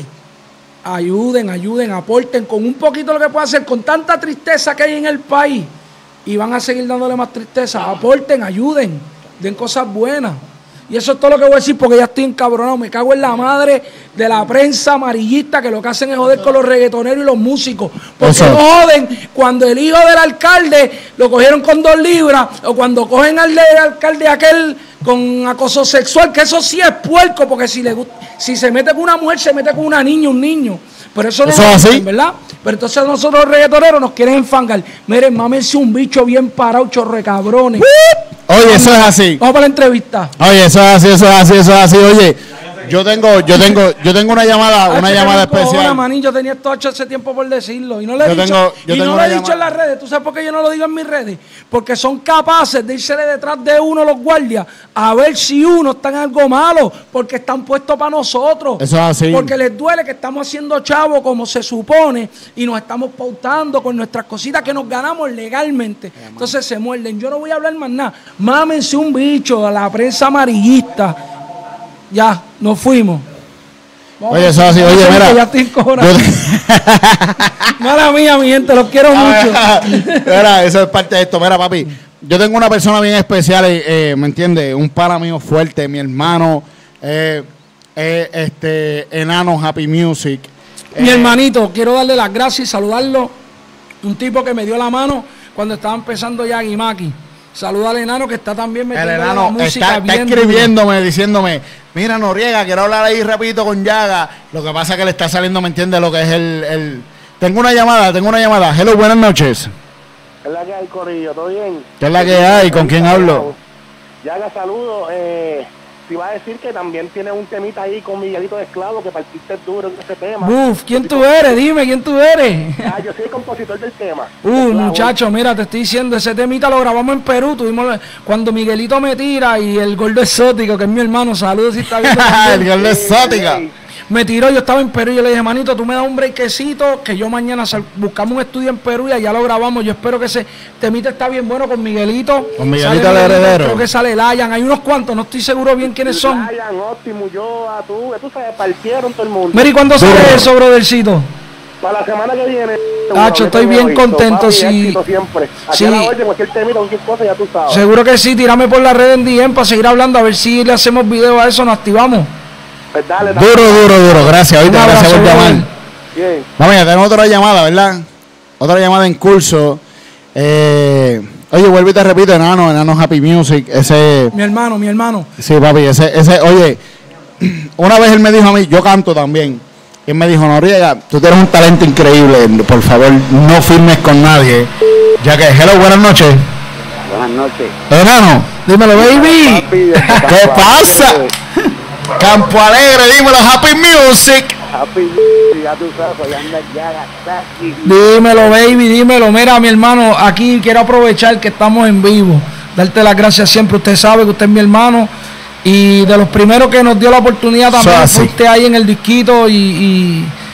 ayuden, ayuden, aporten con un poquito lo que pueda hacer, con tanta tristeza que hay en el país, y van a seguir dándole más tristeza. Aporten, ayuden, den cosas buenas. Y eso es todo lo que voy a decir porque ya estoy encabronado. Me cago en la madre de la prensa amarillista que lo que hacen es joder con los reggaetoneros y los músicos. Porque Eso. no joden cuando el hijo del alcalde lo cogieron con dos libras o cuando cogen al del alcalde aquel con acoso sexual, que eso sí es puerco, porque si le gusta, si se mete con una mujer, se mete con una niña, un niño. Pero eso no ¿Eso lo es así? hacen, ¿verdad? Pero entonces nosotros los reggaetoneros nos quieren enfangar. Miren, mámense un bicho bien parado, chorre cabrones. Oye, eso es así. Vamos para la entrevista. Oye, eso es así, eso es así, eso es así. Oye, yo tengo, yo tengo, yo tengo una llamada, Ah, una che, llamada que me encojona, especial. manín, yo tenía esto hecho hace tiempo por decirlo y no le he Yo dicho, tengo- yo y tengo no lo una he dicho en llamada. las redes. ¿Tú sabes por qué yo no lo digo en mis redes? Porque son capaces de irse detrás de uno los guardias a ver si uno está en algo malo, porque están puestos para nosotros. Eso es así. Porque les duele que estamos haciendo chavo como se supone y nos estamos pautando con nuestras cositas que nos ganamos legalmente. Entonces se muerden. Yo no voy a hablar más nada. Mámense un bicho a la prensa amarillista. Ya, nos fuimos. Vamos, Oye, eso es así. vamos, Oye, que mira. Ya estoy encojonado. Yo- Mala mía, mi gente, los quiero mucho. Mira, eso es parte de esto. Mira, papi, yo tengo una persona bien especial, eh, eh, ¿me entiendes? Un pana mío fuerte, mi hermano, eh, eh, este, enano Happy Music. Mi Eh, hermanito, quiero darle las gracias y saludarlo. Un tipo que me dio la mano cuando estaba empezando ya Guimaki. Saluda al enano que está también El metiendo la enano música está, está bien dura. escribiéndome, diciéndome, mira Noriega, quiero hablar ahí rapidito con Yaga. Lo que pasa es que le está saliendo, ¿me entiendes? Lo que es el, el... Tengo una llamada, tengo una llamada. Hello, buenas noches. ¿Qué es la que hay, Corillo? ¿Todo bien? ¿Qué es la que hay? ¿Con quién hablo? Yaga, saludo. Eh, te iba a decir que también tienes un temita ahí con Miguelito de Esclavo, que partiste duro en ese tema. Uf, ¿quién tú eres? Dime, ¿quién tú eres? Ah, yo soy el compositor del tema. Uh, Esclavo. muchacho, mira, te estoy diciendo, ese temita lo grabamos en Perú. Tuvimos cuando Miguelito me tira y el gordo exótico, que es mi hermano, saludos si está viendo. el también. gol de exótica. Ey, Me tiró, yo estaba en Perú y yo le dije, manito, tú me das un breakcito que yo mañana sal- buscamos un estudio en Perú y allá lo grabamos. Yo espero que ese temita está bien bueno con Miguelito. Con Miguelito Sale el heredero. Creo que sale Layan. Hay unos cuantos, no estoy seguro bien quiénes son. Ryan, Optimus, yo, a tú, tú sabes, partieron todo el mundo. Mira, ¿y cuándo sale Duro. eso, brothercito? Para la semana que viene. Nacho, estoy bien contento, papi, sí. éxito siempre. Aquí Sí. a la orden, cualquier temita, cualquier cosa, ya tú sabes. Seguro que sí, tírame por la red en D M para seguir hablando, a ver si le hacemos video a eso, nos activamos. Pues dale, dale. Duro, duro, duro. Gracias, ahorita, Un gracias por abrazo, llamar. brother. Bien. Vamos, ya tenemos otra llamada, ¿verdad? Otra llamada en curso. Eh, oye, vuelvo y te repito, enano, enano Happy Music. Ese, Mi hermano, mi hermano. sí, papi, ese, ese, oye, una vez él me dijo a mí, yo canto también. Y él me dijo, Noriega, tú tienes un talento increíble, por favor, no firmes con nadie. Ya que, hello, buenas noches. Buenas noches. Enano, dímelo, baby. Papi, ¿Qué pasa? Campo Alegre, dímelo, Happy Music. Happy, ya tú sabes, ya anda Yaga, Saki. Dímelo, baby, dímelo. Mira, mi hermano, aquí quiero aprovechar que estamos en vivo. Darte las gracias siempre. Usted sabe que usted es mi hermano. Y de los primeros que nos dio la oportunidad también So así. fue usted ahí en el disquito y, y,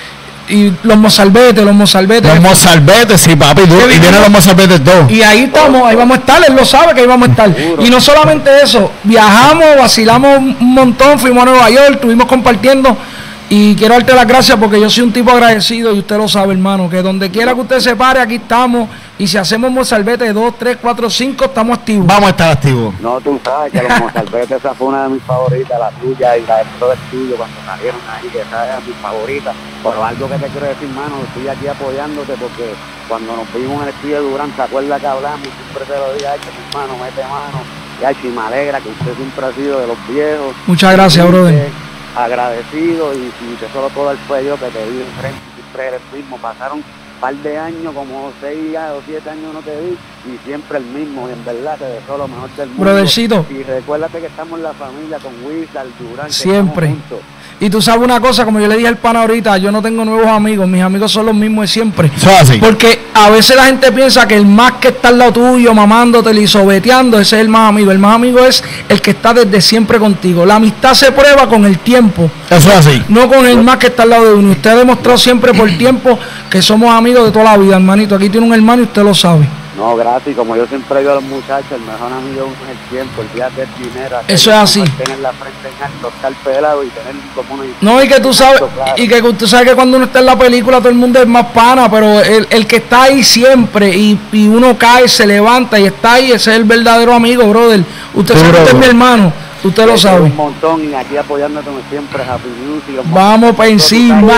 y los mozalbetes, los mozalbetes. Los mozalbetes, sí, papi. Tú, y vienen los mozalbetes dos. Y ahí estamos, ahí vamos a estar, él lo sabe que ahí vamos a estar. Y no solamente eso, viajamos, vacilamos un montón, fuimos a Nueva York, estuvimos compartiendo. Y quiero darte las gracias porque yo soy un tipo agradecido y usted lo sabe, hermano, que donde quiera que usted se pare, aquí estamos. Y si hacemos mozalbete dos, tres, cuatro, cinco, estamos activos. Vamos a estar activos. No, tú sabes que los mozalbetes, esa fue una de mis favoritas, la tuya y la de todo el tuyo cuando salieron ahí, que esa era mi favorita. Pero algo que te quiero decir, mano, estoy aquí apoyándote porque cuando nos vimos en el estudio de Durán, ¿te acuerdas que hablamos? Y siempre te lo dije, ay, que mi hermano, mete mano. Y me alegra que usted siempre ha sido de los viejos. Muchas gracias, brother. Agradecido y si te solo todo el cuello que te vi enfrente, siempre eres mismo. Pasaron un par de años, como seis o siete años no te vi y siempre el mismo. Y en verdad te deseo lo mejor del mundo. Brothercito. Y recuérdate que estamos en la familia con Wizard, Durán. Siempre. Y tú sabes una cosa, como yo le dije al pana ahorita, yo no tengo nuevos amigos, mis amigos son los mismos de siempre. Así. Porque a veces la gente piensa que el más que está al lado tuyo, mamándote y sobeteando, ese es el más amigo. El más amigo es el que está desde siempre contigo. La amistad se prueba con el tiempo. Eso es así. No con el más que está al lado de uno. Usted ha demostrado siempre por tiempo que somos amigos de toda la vida, hermanito. Aquí tiene un hermano y usted lo sabe. No, gracias. Como yo siempre digo a los muchachos, el mejor amigo es el tiempo, el día del dinero. Eso es así. Tener la frente en alto, estar pelado y tener como una... No, y que tú sabes, claro. y que tú sabes que cuando uno está en la película todo el mundo es más pana, pero el, el que está ahí siempre y, y uno cae, se levanta y está ahí, ese es el verdadero amigo, brother. Usted sabe que usted es mi hermano. Usted lo sabe. Un montón y aquí apoyándote siempre, Happy Music. Vamos para encima.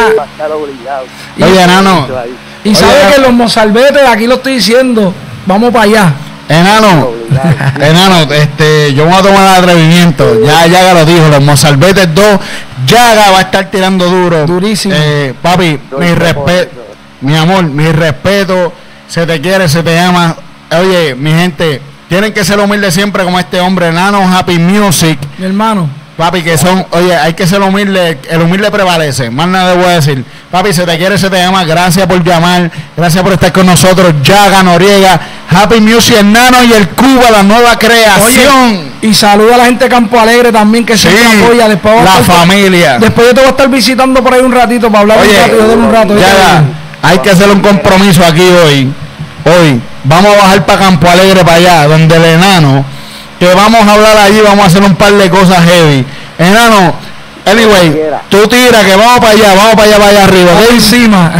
Y, Oye, enano. Y Oye, sabe que los mozalbetes, aquí lo estoy diciendo, vamos para allá. Enano, enano, este, yo voy a tomar el atrevimiento. Ya Yaga lo dijo, los mozalbetes dos. Yaga va a estar tirando duro. Durísimo. Eh, papi, mi respeto, mi amor, mi respeto. Se te quiere, se te ama. Oye, mi gente, tienen que ser humildes siempre como este hombre, Enano Happy Music. Mi hermano. Papi, que son, oye, hay que ser humilde, el humilde prevalece, más nada voy a decir. Papi, se te quiere, se te llama, gracias por llamar, gracias por estar con nosotros, Yaga Noriega, Happy Music, Enano y el Cuba, la nueva creación. Oye, y saluda a la gente de Campo Alegre también, que sí, siempre apoya. Después la estar, familia. Después yo te voy a estar visitando por ahí un ratito para hablar. Oye, un rato, yo de un rato. Yaga, hay que hacer un compromiso aquí hoy, hoy, vamos a bajar para Campo Alegre, para allá, donde el Enano... que vamos a hablar allí, vamos a hacer un par de cosas heavy. Enano, anyway, tú tira que vamos para allá, vamos para allá, para allá arriba, de encima.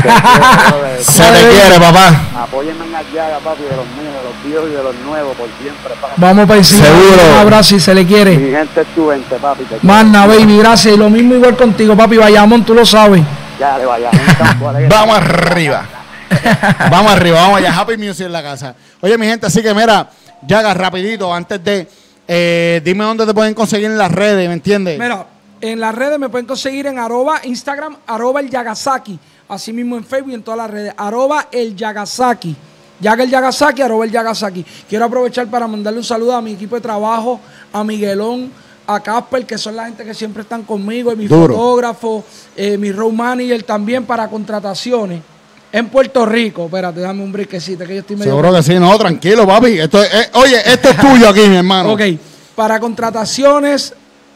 Se te quiere, papá. Apóyenme en Yaga, papi, de los míos, de los viejos y de los nuevos, por siempre, papi. Vamos para encima. Seguro. Un abrazo y se le quiere. Mi gente es tu gente, papi. Manda, baby, gracias. Y lo mismo igual contigo, papi. Bayamón, tú lo sabes. Ya, le Bayamón. Vamos arriba. Vamos arriba, vamos allá. Happy Music en la casa. Oye, mi gente, así que mira, Yaga, rapidito, antes de... Eh, dime dónde te pueden conseguir en las redes, ¿me entiendes? Mira, en las redes me pueden conseguir en arroba Instagram, arroba el Yagasaki. Así mismo en Facebook y en todas las redes. Arroba el Yagasaki. Yaga el Yagasaki, arroba el Yagasaki. Quiero aprovechar para mandarle un saludo a mi equipo de trabajo, a Miguelón, a Casper, que son la gente que siempre están conmigo, y mi Duro. fotógrafo, eh, mi road manager también para contrataciones. En Puerto Rico, espérate, dame un briquecito que yo estoy medio... Seguro que sí, no, tranquilo, papi. Esto es, eh, oye, esto es tuyo aquí, mi hermano. Ok, para contrataciones,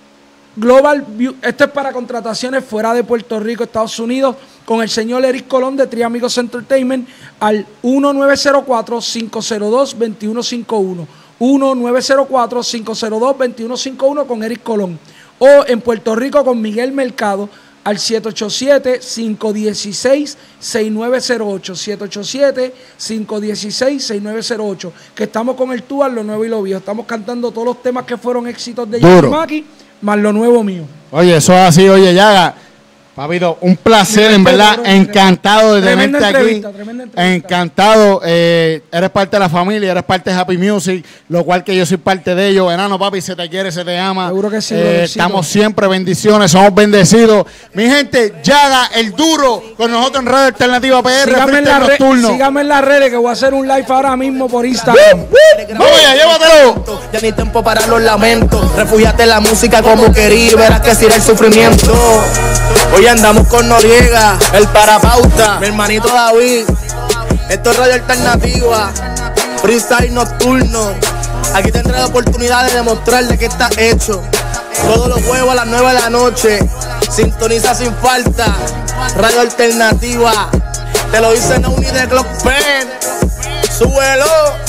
Global View, esto es para contrataciones fuera de Puerto Rico, Estados Unidos, con el señor Eric Colón de Tri Amigos Entertainment al uno nueve cero cuatro, cinco cero dos, dos uno cinco uno. uno nueve cero cuatro, cinco cero dos, dos uno cinco uno con Eric Colón. O en Puerto Rico con Miguel Mercado al siete ocho siete, cinco uno seis, seis nueve cero ocho, siete ocho siete, cinco uno seis, seis nueve cero ocho, que estamos con el tour, lo nuevo y lo viejo. Estamos cantando todos los temas que fueron éxitos de Yamaki, más lo nuevo mío. Oye, eso es así, oye, Yaga. Papito, un placer, en verdad, encantado de tenerte aquí. Encantado, eh, eres parte de la familia, eres parte de Happy Music, lo cual que yo soy parte de ellos. Enano, papi, se te quiere, se te ama. Seguro que sí. Eh, estamos siempre bendiciones, somos bendecidos. Mi gente, Yaga, el duro, con nosotros en Radio Alternativa P R. Síganme en, la red, síganme en las redes, que voy a hacer un live ahora mismo por Instagram. Vamos allá, llévatelo. Ya ni tiempo para los lamentos. Refúgiate en la música como querí, verás que sirve el sufrimiento. Hoy andamos con Noriega, el Parapauta, mi hermanito David. Esto es Radio Alternativa, freestyle nocturno. Aquí tendré la oportunidad de demostrarle que está hecho. Todos los jueves a las nueve de la noche, sintoniza sin falta. Radio Alternativa. Te lo dice Nauni de Glock Pen. Súbelo.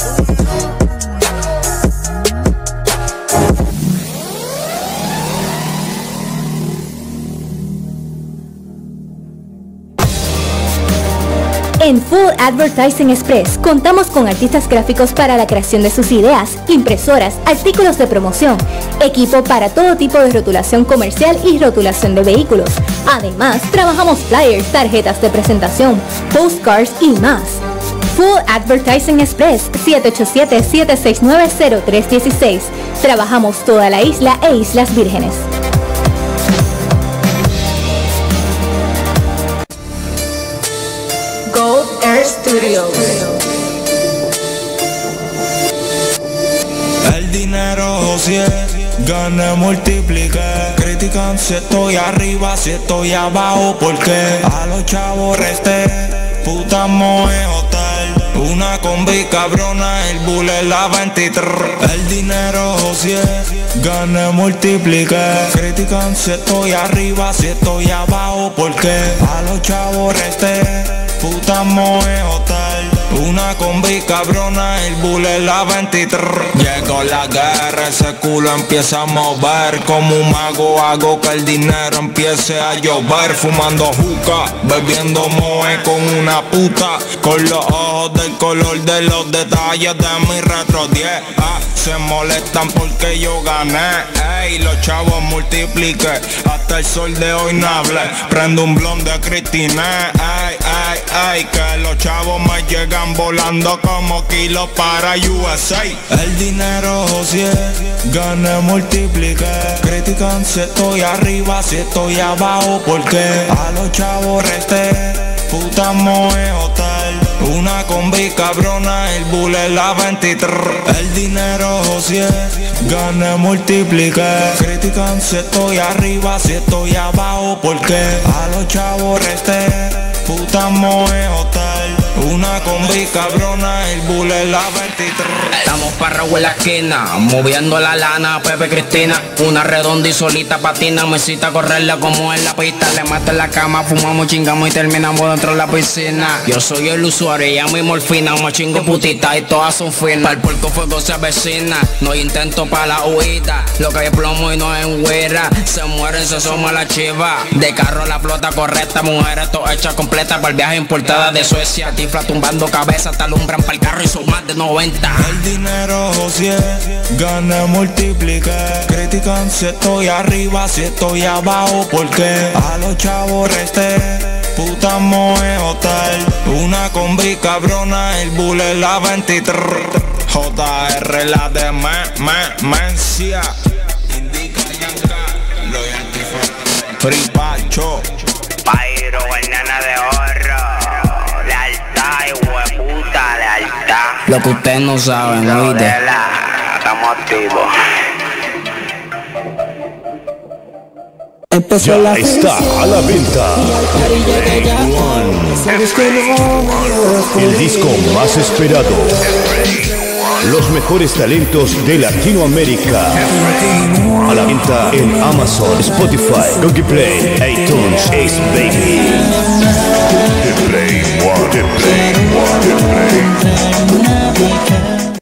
En Full Advertising Express contamos con artistas gráficos para la creación de sus ideas, impresoras, artículos de promoción, equipo para todo tipo de rotulación comercial y rotulación de vehículos. Además, trabajamos flyers, tarjetas de presentación, postcards y más. Full Advertising Express, siete ocho siete, siete seis nueve, cero tres uno seis. Trabajamos toda la isla e Islas Vírgenes. Gold Air Studios. El dinero José, gané, multipliqué. Critican si estoy arriba, si estoy abajo, porque a los chavos resté. Puta moe hotel, una combi cabrona, el bullet la veintitrés. El dinero José, gané, multipliqué. Critican si estoy arriba, si estoy abajo, porque a los chavos resté. Puta moe hotel, una combi cabrona, el bullet la veintitrés. Llegó la guerra, ese culo empieza a mover. Como un mago hago que el dinero empiece a llover. Fumando juca, bebiendo moe con una puta, con los ojos del color de los detalles de mi retro diez. Ah, se molestan porque yo gané. Ey, los chavos multipliqué, hasta el sol de hoy no hablé. Prendo un blond de Cristina. Ey, ey, ey, que los chavos me llegan volando como kilos para U S A. El dinero José, gané, multipliqué. Critican si estoy arriba, si estoy abajo, porque a los chavos resté. Puta moe hotel, una combi cabrona, el bullet la veintitrés. El dinero José, gané, multipliqué. Critican si estoy arriba, si estoy abajo, porque a los chavos resté. Puta moe hotel, una combi cabrona, el bullet la veintitrés. Estamos parrados en la esquina, moviendo la lana, Pepe Cristina. Una redonda y solita patina, me cita correrla como en la pista. Le mato en la cama, fumamos, chingamos y terminamos dentro de la piscina. Yo soy el usuario, ella mi morfina, me chingo putita y todas son finas. Para el puerco fuego se avecina, no hay intento para la huida. Lo que hay plomo y no es güera, se mueren, se asoma la chiva. De carro la flota correcta, mujeres todo hecha completa para el viaje importada de Suecia. Tifla tumbando cabeza, te alumbran para el carro y son más de noventa. El dinero José, gané, multipliqué. Critican si estoy arriba, si estoy abajo, porque a los chavos resté. Puta moe hotel, una combi cabrona, el bullet la veintitrés. J R la de me, me, mencia. Indica Yanka, Loyalty for Free Pacho. Pairo, banana de oro. Lealtad, hueputa, lealtad. Lo que ustedes no saben, oíste. Estamos activos. Ya está a la venta el disco más esperado, los mejores talentos de Latinoamérica, a la venta en Amazon, Spotify, Google Play, iTunes, Ace Baby. The Play One, The Play One, The Play.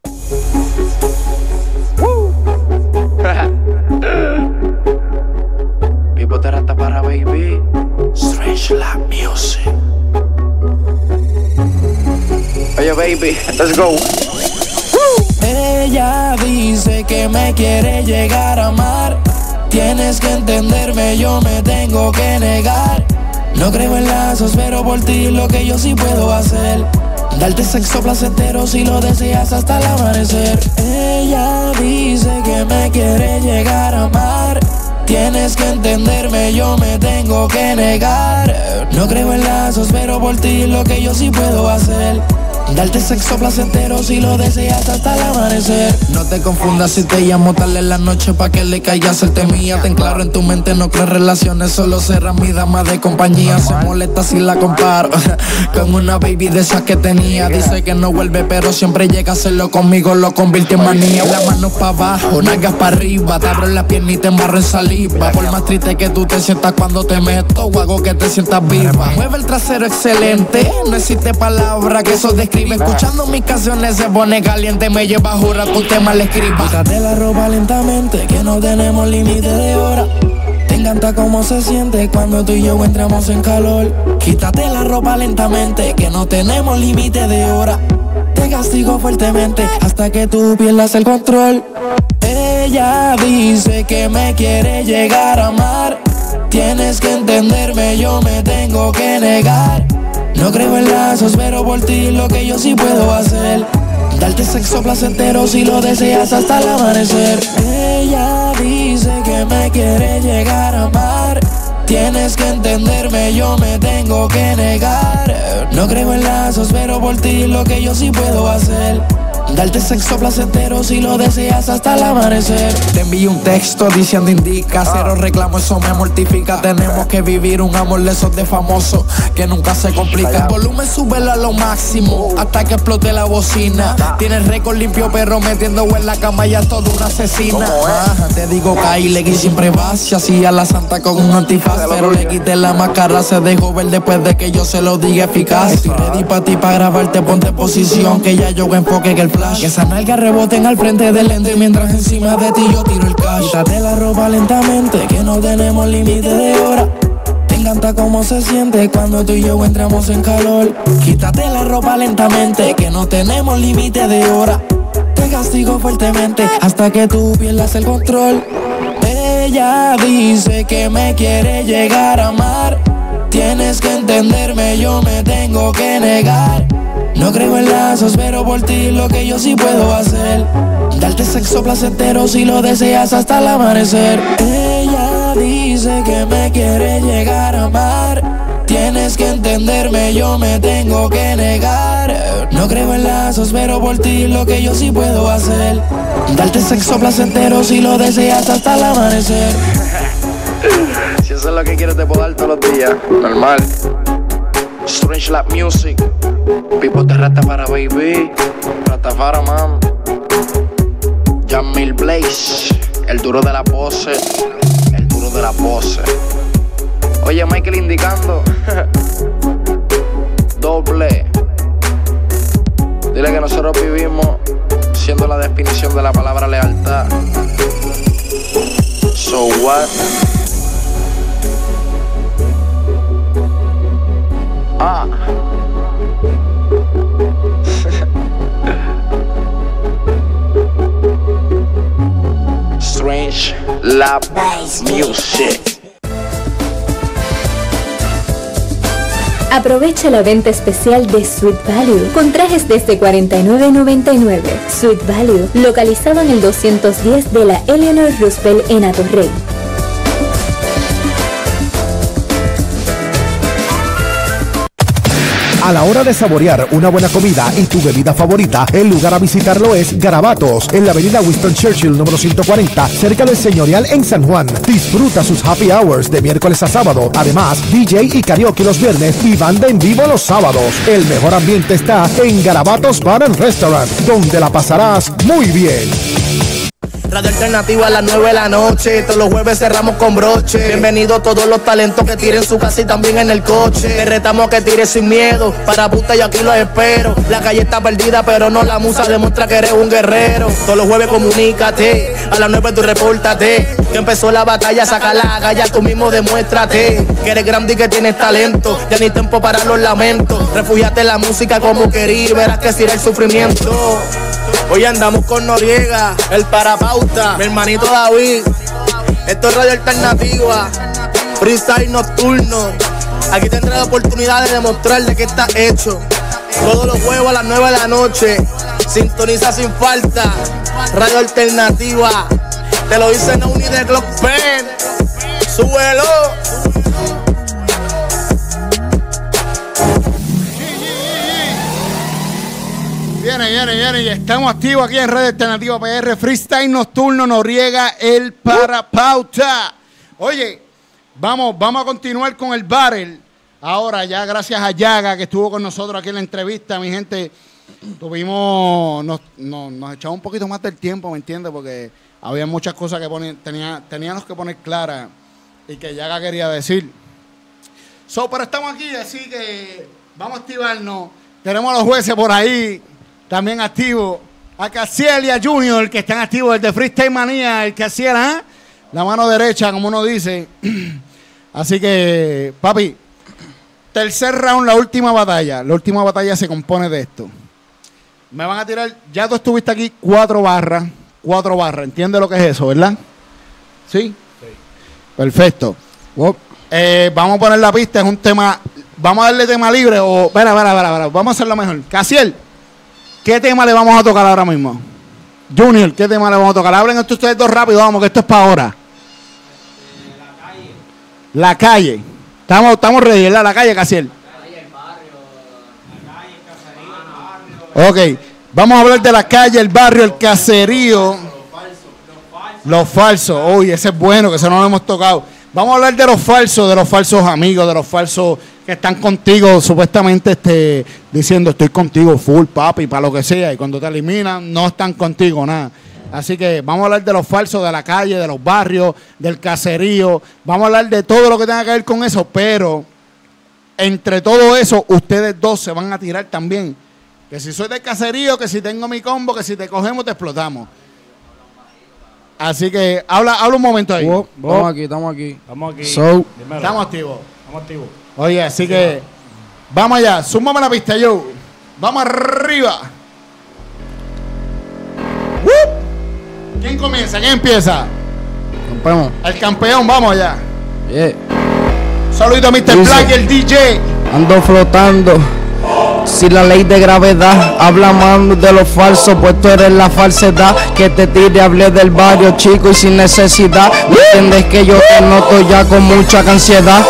Para baby, Strange Lab Music. Oye baby, let's go. Ella dice que me quiere llegar a amar. Tienes que entenderme, yo me tengo que negar. No creo en lazos, pero por ti lo que yo sí puedo hacer. Darte sexo placentero si lo deseas hasta el amanecer. Ella dice que me quiere llegar a amar. Tienes que entenderme, yo me tengo que negar. No creo en lazos, pero por ti lo que yo sí puedo hacer. Darte sexo placentero si lo deseas hasta el amanecer. No te confundas si te llamo tarde en la noche pa' que le caigas el temía. Ten claro en tu mente, no crees relaciones, solo será mi dama de compañía. Se molesta si la comparo con una baby de esas que tenía. Dice que no vuelve pero siempre llega a hacerlo conmigo, lo convierte en manía. Las manos pa' abajo, nalgas pa' arriba, te abro la pierna y te embarro en saliva. Por más triste que tú te sientas cuando te meto, o hago que te sientas viva. Mueve el trasero excelente, no existe palabra que eso describe. Escuchando mis canciones se pone caliente, me lleva a jurar que un tema le escriba. Quítate la ropa lentamente, que no tenemos límite de hora. Te encanta cómo se siente cuando tú y yo entramos en calor. Quítate la ropa lentamente, que no tenemos límite de hora. Te castigo fuertemente hasta que tú pierdas el control. Ella dice que me quiere llegar a amar. Tienes que entenderme, yo me tengo que negar. No creo en lazos, pero por ti lo que yo sí puedo hacer. Darte sexo placentero si lo deseas hasta el amanecer. Ella dice que me quiere llegar a amar. Tienes que entenderme, yo me tengo que negar. No creo en lazos, pero por ti lo que yo sí puedo hacer. Darte sexo placentero si lo deseas hasta el amanecer. Te envío un texto diciendo indica, cero reclamo, eso me mortifica. Tenemos que vivir un amor de esos de famoso que nunca se complica. El volumen súbelo a lo máximo hasta que explote la bocina. Tienes récord limpio pero metiendo en la cama ya toda una asesina. Ajá, te digo caíle y siempre vas y así a la santa con un antifaz. Pero le quité la máscara, se dejó ver después de que yo se lo diga eficaz. Estoy ready pa' ti pa' grabarte, ponte en posición que ya yo enfoque en el flash. Que esa nalga reboten al frente del lente mientras encima de ti yo tiro el cash. Quítate la ropa lentamente, que no tenemos límite de hora. Te encanta cómo se siente cuando tú y yo entramos en calor. Quítate la ropa lentamente, que no tenemos límite de hora. Te castigo fuertemente hasta que tú pierdas el control. Ella dice que me quiere llegar a amar. Tienes que entenderme, yo me tengo que negar. No creo en lazos, pero por ti lo que yo sí puedo hacer. Darte sexo placentero si lo deseas hasta el amanecer. Ella dice que me quiere llegar a amar. Tienes que entenderme, yo me tengo que negar. No creo en lazos, pero por ti lo que yo sí puedo hacer. Darte sexo placentero si lo deseas hasta el amanecer. Si eso es lo que quieres te puedo dar todos los días, normal. Strange Lab Music, Pipo de Rastafari baby, Rastafari man. Jamil Blaze, el duro de la pose, el duro de la pose. Oye Michael indicando, doble. Dile que nosotros vivimos siendo la definición de la palabra lealtad. So what? Ah. Strange Lab Music. Aprovecha la venta especial de Sweet Value con trajes desde cuarenta y nueve noventa y nueve. Sweet Value, localizado en el doscientos diez de la Eleanor Roosevelt en Atorrey. A la hora de saborear una buena comida y tu bebida favorita, el lugar a visitarlo es Garabatos, en la avenida Winston Churchill número ciento cuarenta, cerca del Señorial en San Juan. Disfruta sus happy hours de miércoles a sábado. Además, D J y karaoke los viernes y banda en vivo los sábados. El mejor ambiente está en Garabatos Bar and Restaurant, donde la pasarás muy bien. Radio Alternativa a las nueve de la noche. Todos los jueves cerramos con broche. Bienvenidos todos los talentos que tiren su casa y también en el coche. Te retamos que tires sin miedo. Para puta yo aquí los espero. La calle está perdida pero no la musa. Demuestra que eres un guerrero. Todos los jueves comunícate. A las nueve tú repórtate. Que empezó la batalla, saca la galla. Tú mismo demuéstrate que eres grande y que tienes talento. Ya ni tiempo para los lamentos. Refúgiate en la música como querí. Verás que será el sufrimiento. Hoy andamos con Noriega, el Parapauta, mi hermanito David. Esto es Radio Alternativa, freestyle nocturno. Aquí tendrás la oportunidad de demostrar de qué está hecho. Todos los jueves a las nueve de la noche, sintoniza sin falta. Radio Alternativa, te lo dice Nauni de Glock Pen. Súbelo. Señores, y estamos activos aquí en Red Alternativa P R, Freestyle Nocturno, Noriega, el Parapauta. Oye, vamos, vamos a continuar con el battle. Ahora, ya gracias a Yaga, que estuvo con nosotros aquí en la entrevista, mi gente, tuvimos, nos, nos, nos echamos un poquito más del tiempo, ¿me entiendes? Porque había muchas cosas que poner, tenía, teníamos que poner claras y que Yaga quería decir. So, pero estamos aquí, así que vamos a activarnos. Tenemos a los jueces por ahí, también activos. A Casiel y a Junior, que están activos, el de Freestyle Manía, el Casiel, ¿eh? La mano derecha, como uno dice. Así que, papi, tercer round, la última batalla. La última batalla se compone de esto. Me van a tirar, ya tú estuviste aquí, cuatro barras. Cuatro barras, ¿entiendes lo que es eso, verdad? ¿Sí? Sí. Perfecto. Wow. Eh, vamos a poner la pista, es un tema, vamos a darle tema libre o, espera, espera, espera, espera, vamos a hacerlo mejor. Casiel, ¿qué tema le vamos a tocar ahora mismo? Junior, ¿qué tema le vamos a tocar? Hablen esto ustedes dos rápido, vamos, que esto es para ahora. La calle. La calle. Estamos, estamos ready, ¿verdad? La calle, Casiel. La calle, el barrio, la calle, el caserío, el barrio. Ok, vamos a hablar de la calle, el barrio, el caserío. Lo falso, lo falso. Lo falso, uy, ese es bueno, que eso no lo hemos tocado. Vamos a hablar de los falsos, de los falsos amigos, de los falsos que están contigo, supuestamente este, diciendo estoy contigo full, papi, para lo que sea, y cuando te eliminan no están contigo, nada. Así que vamos a hablar de los falsos de la calle, de los barrios, del caserío, vamos a hablar de todo lo que tenga que ver con eso, pero entre todo eso, ustedes dos se van a tirar también. Que si soy del caserío, que si tengo mi combo, que si te cogemos, te explotamos. Así que habla, habla un momento ahí. Wow, estamos oh. aquí, estamos aquí. Estamos aquí. So, estamos activos. Estamos activos. Oye, así sí, que va. Vamos allá. Súmame la pista, yo. Vamos arriba. ¡Uh! ¿Quién comienza? ¿Quién empieza? Campeón. El campeón, vamos allá. Yeah. Saludito a mister Dice, Black, el D J. Ando flotando. Si la ley de gravedad habla más de lo falso, pues tú eres la falsedad. Que te tire, hablé del barrio chico y sin necesidad. ¿Me entiendes que yo te noto ya con mucha ansiedad?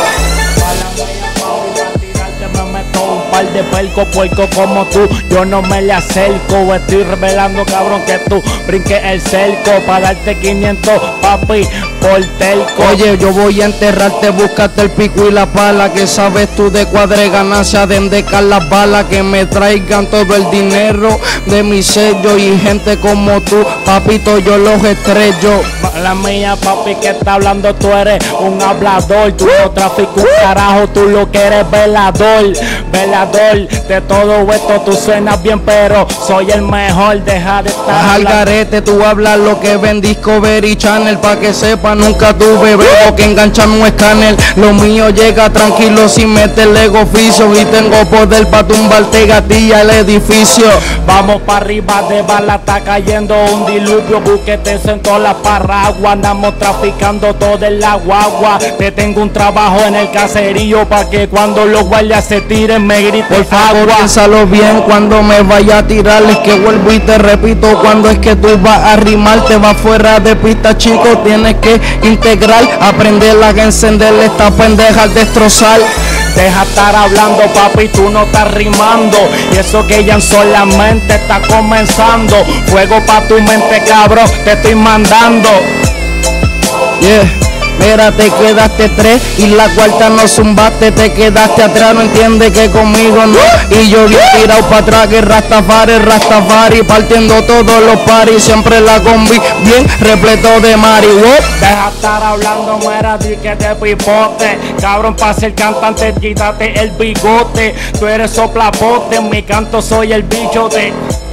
Par de perco, puerco como tú, yo no me le acerco. Estoy revelando, cabrón, que tú brinques el cerco para darte quinientos, papi, por telco. Oye, yo voy a enterrarte, búscate el pico y la pala. Que sabes tú de cuadre ganancia, de endecar las balas. Que me traigan todo el dinero de mi sello y gente como tú, papito, yo los estrello. La mía, papi, que está hablando, tú eres un hablador. Tú no traficas un carajo, tú lo que eres velador. Velador de todo esto, tú suenas bien, pero soy el mejor. Deja de estar al garete, tú hablas lo que ven Discovery Channel. Pa' que sepa, nunca tuve brego que enganchan un escáner. Lo mío llega tranquilo sin meterle oficio. Y tengo poder pa' tumbarte gatilla el edificio. Vamos para arriba de bala, está cayendo un diluvio. Buquetes en todas las paraguas, andamos traficando todo el agua, agua. Te tengo un trabajo en el caserío pa' que cuando los guardias se tiren me griten. Por favor, piénsalo bien cuando me vaya a tirar. Es que vuelvo y te repito, cuando es que tú vas a rimar, te vas fuera de pista, chico. Tienes que integrar, aprender a encender esta pendeja al destrozar. Deja estar hablando, papi, tú no estás rimando. Y eso que ya solamente está comenzando. Fuego pa' tu mente, cabrón, te estoy mandando. Yeah. Mira, te quedaste tres y la cuarta no zumbaste, te quedaste atrás, no entiendes que conmigo no. Y yo bien tirado para atrás, que Rastafari, Rastafari, partiendo todos los paris, siempre la combi bien repleto de marihuana. Deja estar hablando, mira, di que te pipote, cabrón, para ser cantante, quítate el bigote. Tú eres soplapote, en mi canto soy el bicho de...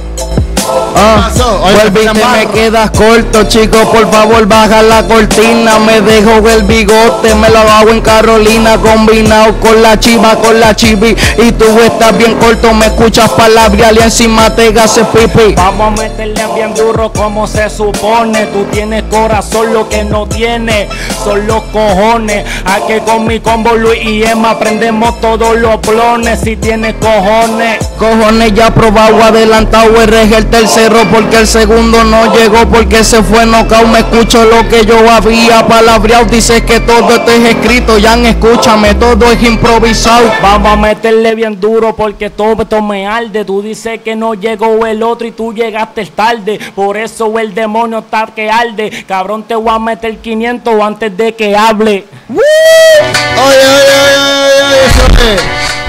Ah, vuelve y te me quedas corto, chico, por favor baja la cortina. Me dejo el bigote, me lo hago en Carolina, combinado con la chiva, con la chivi. Y tú estás bien corto, me escuchas palabrial y encima te gases pipi. Vamos a meterle bien duro como se supone. Tú tienes corazón, lo que no tienes son los cojones. A que con mi combo Luis y Emma prendemos todos los blones. Si tienes cojones, cojones ya probado, adelantado, R G el tercero porque el segundo no llegó, porque se fue knockout. Me escucho lo que yo había palabreado. Dices que todo esto es escrito, ya escúchame, todo es improvisado. Vamos a meterle bien duro porque todo esto me arde. Tú dices que no llegó el otro y tú llegaste tarde. Por eso el demonio está que arde. Cabrón, te voy a meter quinientos antes de que hable. ¡Woo! Oye, oye, oye, oye, oye, eso es.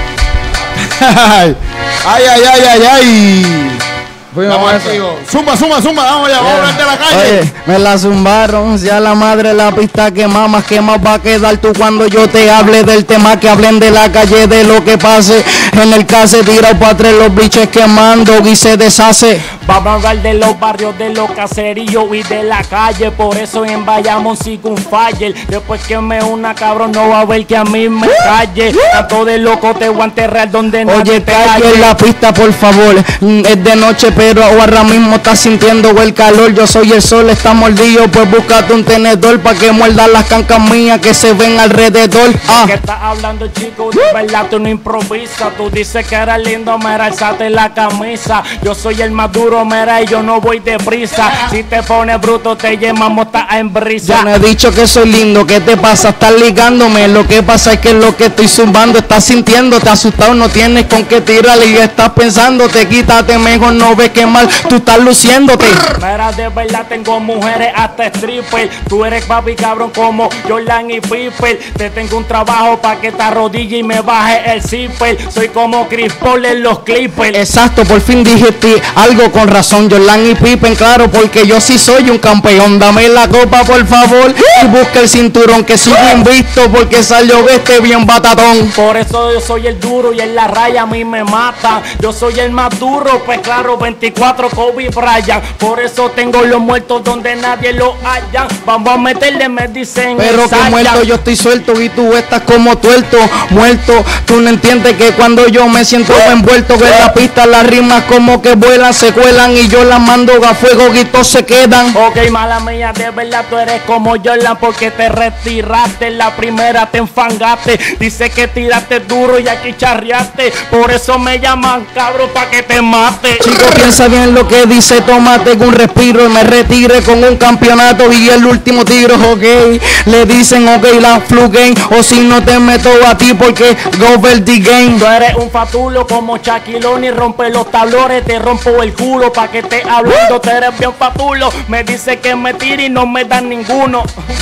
Ay, ay, ay, ay, ay. Vamos activo. Zumba, zumba, zumba. Vamos allá, vamos a hablar de la calle. Oye, me la zumbaron. Si a la madre la pista que mamas, que más va a quedar tú cuando yo te hable del tema? Que hablen de la calle, de lo que pase. En el case tirado para tres los biches quemando y se deshace. Vamos a hablar de los barrios, de los caseríos y de la calle. Por eso en Bayamón sigo un fire. Después que me una cabrón no va a ver que a mí me calle. Tanto de loco te voy a enterrar donde nadie Oye, te calle calle. en la pista, por favor. Mm, Es de noche, pero ahora mismo estás sintiendo el calor. Yo soy el sol, está mordido. Pues búscate un tenedor para que muerda las cancas mías que se ven alrededor. Ah. ¿Qué estás hablando, chico? De verdad tú no improvisas. Tú dices que eres lindo, mira, alzate la camisa. Yo soy el más duro, mira, y yo no voy deprisa. Si te pones bruto, te llevamos hasta en brisa. Yo no he dicho que soy lindo, ¿qué te pasa? Estás ligándome. Lo que pasa es que lo que estoy zumbando, estás sintiendo, te asustado, no tienes con qué tirarle y estás pensando, te quítate mejor, no ves que mal tú estás luciéndote. Mira, de verdad tengo mujeres hasta stripper. Tú eres papi cabrón como Jordan y Piper. Te tengo un trabajo para que te arrodille y me baje el zipper. Soy como Chris Paul en los Clippers. Exacto, por fin dijiste algo con razón, Jordan y Pippen, claro, porque yo sí soy un campeón. Dame la copa, por favor, y busca el cinturón, que sigo invicto porque salió este bien batatón. Por eso yo soy el duro y en la raya a mí me mata. Yo soy el más duro, pues claro, veinticuatro Kobe Bryant. Por eso tengo los muertos donde nadie los haya. Vamos a meterle, me dicen. Pero que muerto yo estoy suelto y tú estás como tuerto, muerto. Tú no entiendes que cuando yo me siento envuelto, que en la pista las rimas como que vuelan, se cuelan y yo las mando a fuego y todos se quedan. Ok, mala mía, de verdad tú eres como Jordan porque te retiraste. En la primera te enfangaste. Dice que tiraste duro y aquí charreaste. Por eso me llaman cabrón pa' que te mate. Chico, piensa bien lo que dice, tómate un respiro y me retire con un campeonato y el último tiro, ok. Le dicen ok la flu game, o si no te meto a ti porque go over the game. Tú eres un fatulo como Shaquille, rompe los tablones, te rompo el culo pa' que te hablando. Tú eres bien fatulo, me dice que me tire y no me dan ninguno.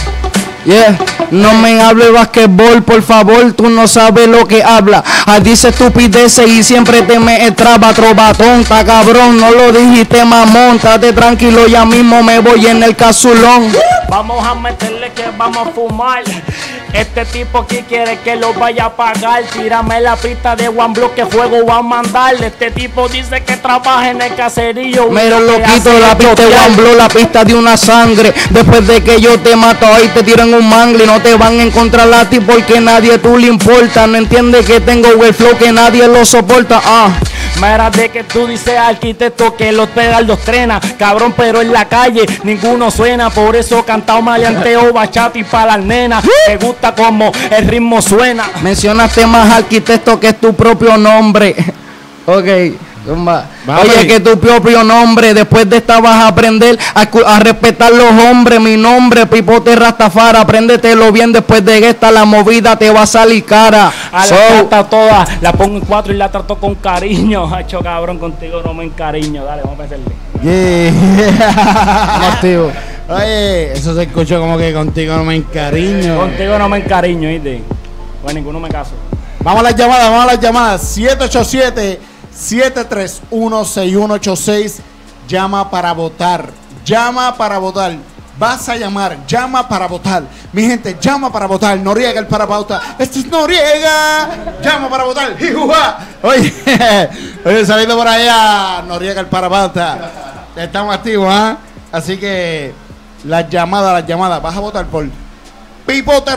Yeah, no me hable basquetbol, por favor, tú no sabes lo que habla. Ah, dice estupideces y siempre te me traba, trobatón, está cabrón, no lo dijiste mamón, estate tranquilo, ya mismo me voy en el casulón. Vamos a meterle que vamos a fumar. Este tipo aquí quiere que lo vaya a pagar. Tírame la pista de One Block que fuego va a mandar. Este tipo dice que trabaja en el caserío. Mira, loquito, la pista de One Block, la pista de una sangre. Después de que yo te mato ahí te tiran un mangle y no te van a encontrar a ti porque nadie tú le importa. No entiendes que tengo el flow que nadie lo soporta. Ah. Mira, de que tú dices arquitecto que los pedal los trena, cabrón, pero en la calle ninguno suena. Por eso cantado maleanteo, bachata y pa' las nenas. Te gusta como el ritmo suena. Mencionaste más arquitecto que es tu propio nombre. Ok. Zumba. Oye, que tu propio nombre, después de esta vas a aprender a, a respetar los hombres. Mi nombre, Pipote Rastafari, apréndetelo bien, después de esta la movida te va a salir cara. A So, la trata toda, la pongo en cuatro y la trato con cariño. Hacho, cabrón, contigo no me encariño. Dale, vamos a hacerle. Yeah. Activo. Oye, eso se escuchó como que contigo no me encariño. Contigo no me encariño, ¿viste? Pues ninguno me caso. Vamos a las llamadas, vamos a las llamadas. siete ocho siete, siete tres uno, seis uno ocho seis. Llama para votar. Llama para votar. Vas a llamar, llama para votar. Mi gente, llama para votar. Noriega el parapauta. Este es Noriega. Llama para votar. ¡Jijuja! Oye, oye, saliendo por allá, Noriega el parapauta. Estamos activos, ¿ah? ¿eh? Así que las llamadas, las llamadas. Vas a votar por Pipote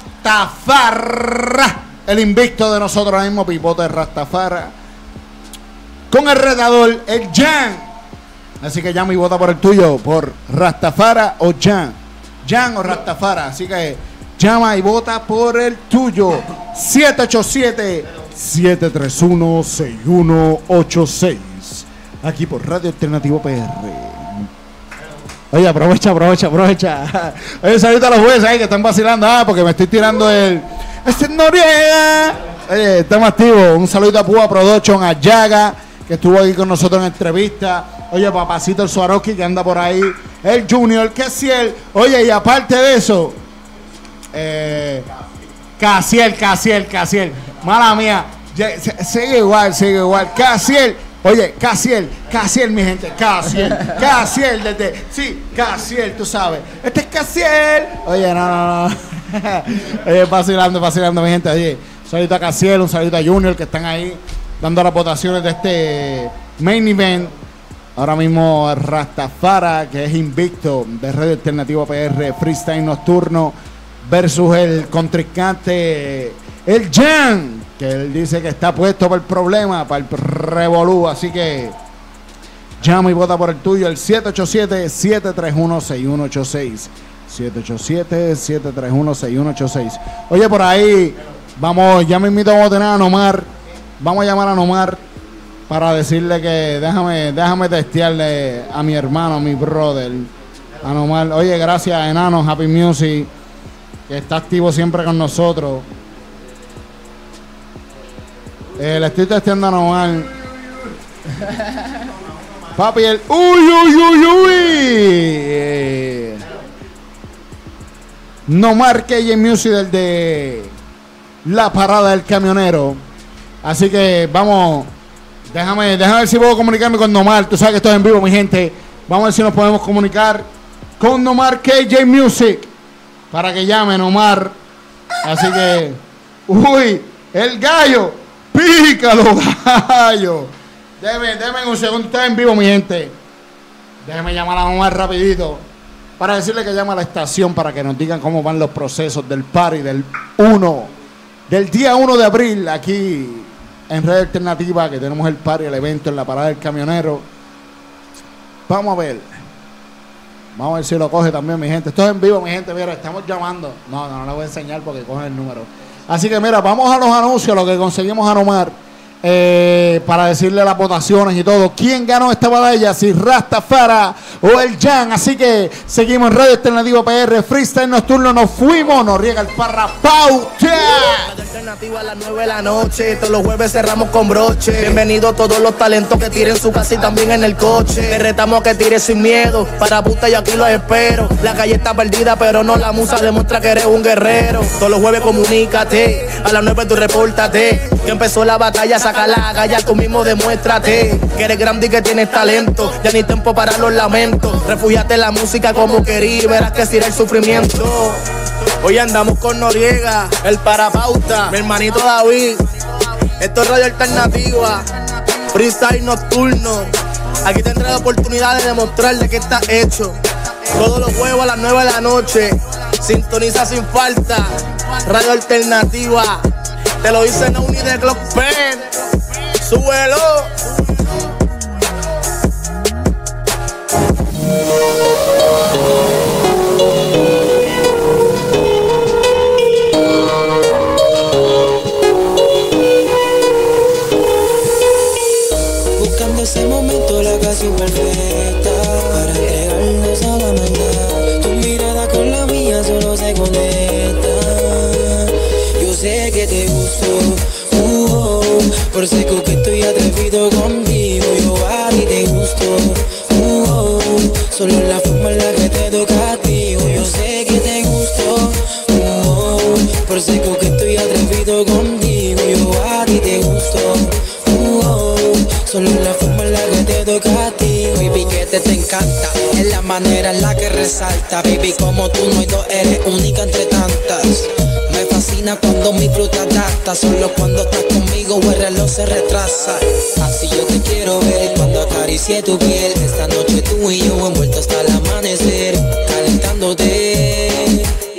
Rastafari, el invicto de nosotros ahora mismo, Pipote Rastafari. Con el retador, el Jan. Así que llama y vota por el tuyo, por Rastafari o Jan. Jan o Rastafari. Así que llama y vota por el tuyo. siete ocho siete, siete tres uno, seis uno ocho seis. aquí por Radio Alternativo P R. Oye, aprovecha, aprovecha, aprovecha. Oye, saludos a los jueces ahí que están vacilando. Ah, porque me estoy tirando el... ¡Este es Noriega! Oye, estamos activos. Un saludo a Púa Production, a Yaga, que estuvo aquí con nosotros en entrevista. Oye, papacito el Swarovski que anda por ahí. El Junior, que es él. Oye, y aparte de eso, eh, Casiel, Casiel, Casiel. Mala mía. Sigue igual, sigue igual. Casiel. Oye, Casiel, Casiel, mi gente, Casiel, Casiel, desde, sí, Casiel, tú sabes, este es Casiel. Oye, no, no, no, oye, vacilando, vacilando, mi gente, oye, un saludito a Casiel, un saludito a Junior, que están ahí dando las votaciones de este main event. Ahora mismo Rastafara, que es invicto de Radio Alternativo P R, freestyle nocturno, versus el contrincante, el Jan, que él dice que está puesto para el problema, para el revolú. Así que llama y vota por el tuyo, el siete ocho siete, siete tres uno, seis uno ocho seis. siete ocho siete, siete tres uno, seis uno ocho seis. Oye, por ahí, vamos, ya me invito a tener a Nomar. Vamos a llamar a Nomar para decirle que déjame, déjame testearle a mi hermano, a mi brother, a Nomar. Oye, gracias, Enano, Happy Music, que está activo siempre con nosotros. Eh, le estoy testeando a Nomar. Papi, el uy, uy, uy, uy. Eh, Nomar K J Music, del de La Parada del Camionero. Así que vamos. Déjame, déjame ver si puedo comunicarme con Nomar. Tú sabes que estoy en vivo, mi gente. Vamos a ver si nos podemos comunicar con Nomar K J Music para que llame Nomar. Así que, uy, el gallo. Pícalo, gallo. Déjeme, déjeme un segundo. Estoy en vivo, mi gente. Déjeme llamar a Nomar rapidito para decirle que llame a la estación para que nos digan cómo van los procesos del party del uno, del día uno de abril, aquí en Radio Alternativa, que tenemos el party, el evento en la Parada del Camionero. Vamos a ver. Vamos a ver si lo coge también, mi gente. Esto es en vivo, mi gente. Mira, estamos llamando. No, no, no le voy a enseñar porque coge el número. Así que mira, vamos a los anuncios, lo que conseguimos a Nomar, eh, para decirle las votaciones y todo. ¿Quién ganó esta batalla? Si Rastafara o el Jan. Así que seguimos en Radio Alternativa P R, freestyle nocturno. Nos fuimos, nos riega el Parra Pauta. Radio Alternativa a las nueve de la noche. Todos los jueves cerramos con broche. Bienvenido a todos los talentos que tiren su casa y también en el coche. Te retamos que tires sin miedo. Para puta yo aquí los espero. La calle está perdida, pero no la musa. Demuestra que eres un guerrero. Todos los jueves comunícate. A las nueve tú repórtate. Que empezó la batalla, saca la galla, tú mismo demuéstrate. Que eres grande y que tienes talento. Ya ni tiempo para los lamentos. Refúgiate en la música como querí. Verás que si el sufrimiento. Hoy andamos con Noriega, el Parapauta, mi hermanito David. Esto es Radio Alternativa, freestyle nocturno. Aquí tendré la oportunidad de demostrarle que está hecho. Todos los jueves a las nueve de la noche. Sintoniza sin falta. Radio Alternativa. Te lo dice Nouni de Glock Pen. Súbelo. Ese momento, la ocasión perfecta para entregarnos a la maldad. Tu mirada con la mía solo se conecta. Yo sé que te gustó, uh, oh, por ser coqueto y atrevido contigo. Yo a ti te gusto, uh, oh, solo la forma en la que te toca a ti. Yo sé que te gustó, uh, oh, por ser coqueto y atrevido contigo. Yo a ti te gusto, uh, oh, solo la forma en la que te toca a ti. Baby, que te, te encanta, es la manera en la que resalta. Baby, como tú no hay dos, eres única entre tantas. Me fascina cuando mi fruta adapta. Solo cuando estás conmigo el reloj se retrasa. Así yo te quiero ver cuando acaricié tu piel. Esta noche tú y yo envueltos hasta el amanecer. Calentándote,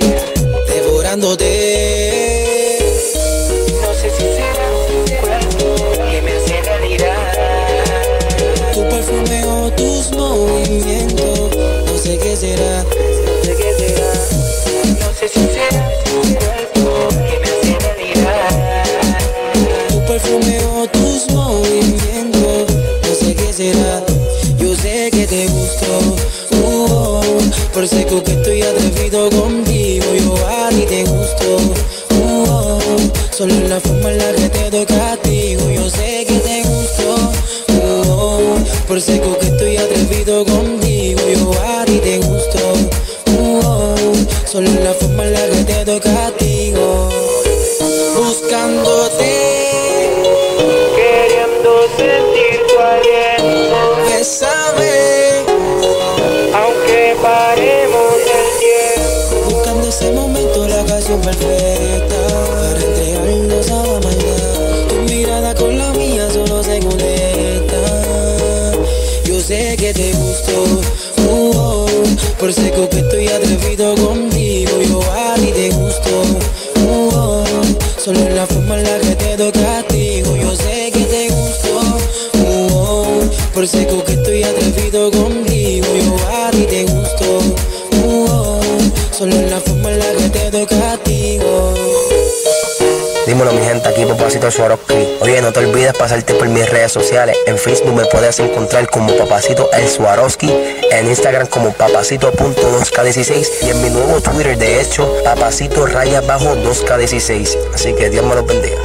devorándote. No sé si será tu cuerpo que me hace delirar. Tu perfume o tus movimientos. No sé qué será, no sé qué será. No sé si será tu cuerpo que me hace delirar. Tu perfume o tus movimientos. No sé qué será. gusto. Uh, oh, solo la forma en la que te doy castigo. Yo sé que te gusto. Uh, oh, por ser coqueto y atrevido contigo. Yo a ti te gusto. Uh, oh, solo la forma en la que te doy castigo. Buscándote, queriendo sentir tu aliento. Bésame, aunque paremos el tiempo. Buscando ese momento, la ocasión perfecta para entregarnos a la maldad. Tu mirada con la mía solo se conecta. Yo sé que te gustó, uh, oh, por ser coqueto y atrevido contigo. Yo a ti te gusto, uh, oh, solo en la forma en la que te doy castigo. Yo sé que te gustó, uh, oh, por ser coqueto y atrevido contigo. Yo a ti te gusto, uh, oh, solo en la forma en la que te doy castigo. Dímelo mi gente, aquí Papacito Swarovski. Oye, no te olvides pasarte por mis redes sociales. En Facebook me puedes encontrar como Papacito el Swarovski, en Instagram como papacito punto dos K dieciséis y en mi nuevo Twitter, de hecho, Papacito raya bajo dos K dieciséis. Así que Dios me los bendiga.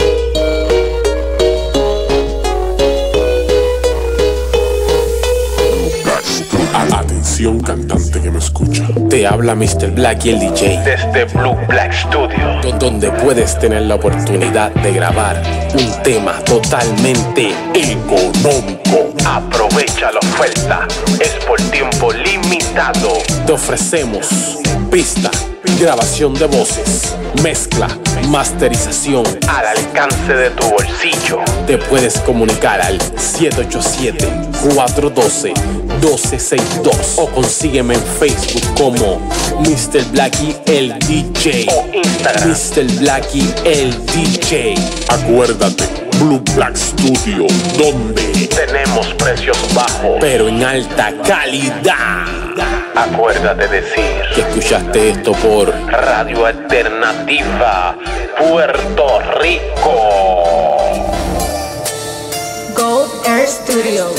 Atención cantante que me escucha. Te habla mister Blacky el D J desde Blue Black Studio, donde puedes tener la oportunidad de grabar un tema totalmente económico. Aprovecha la oferta, es por tiempo limitado. Te ofrecemos pista, grabación de voces, mezcla, masterización al alcance de tu bolsillo. Te puedes comunicar al siete ocho siete, cuatro uno dos, uno dos seis dos o consígueme en Facebook como mister Blacky el D J o Instagram mister Blacky el D J. Acuérdate, Blue Black Studio, donde tenemos precios bajos pero en alta calidad. Acuérdate de decir que escuchaste esto por Radio Alternativa Puerto Rico. Gold Air Studios.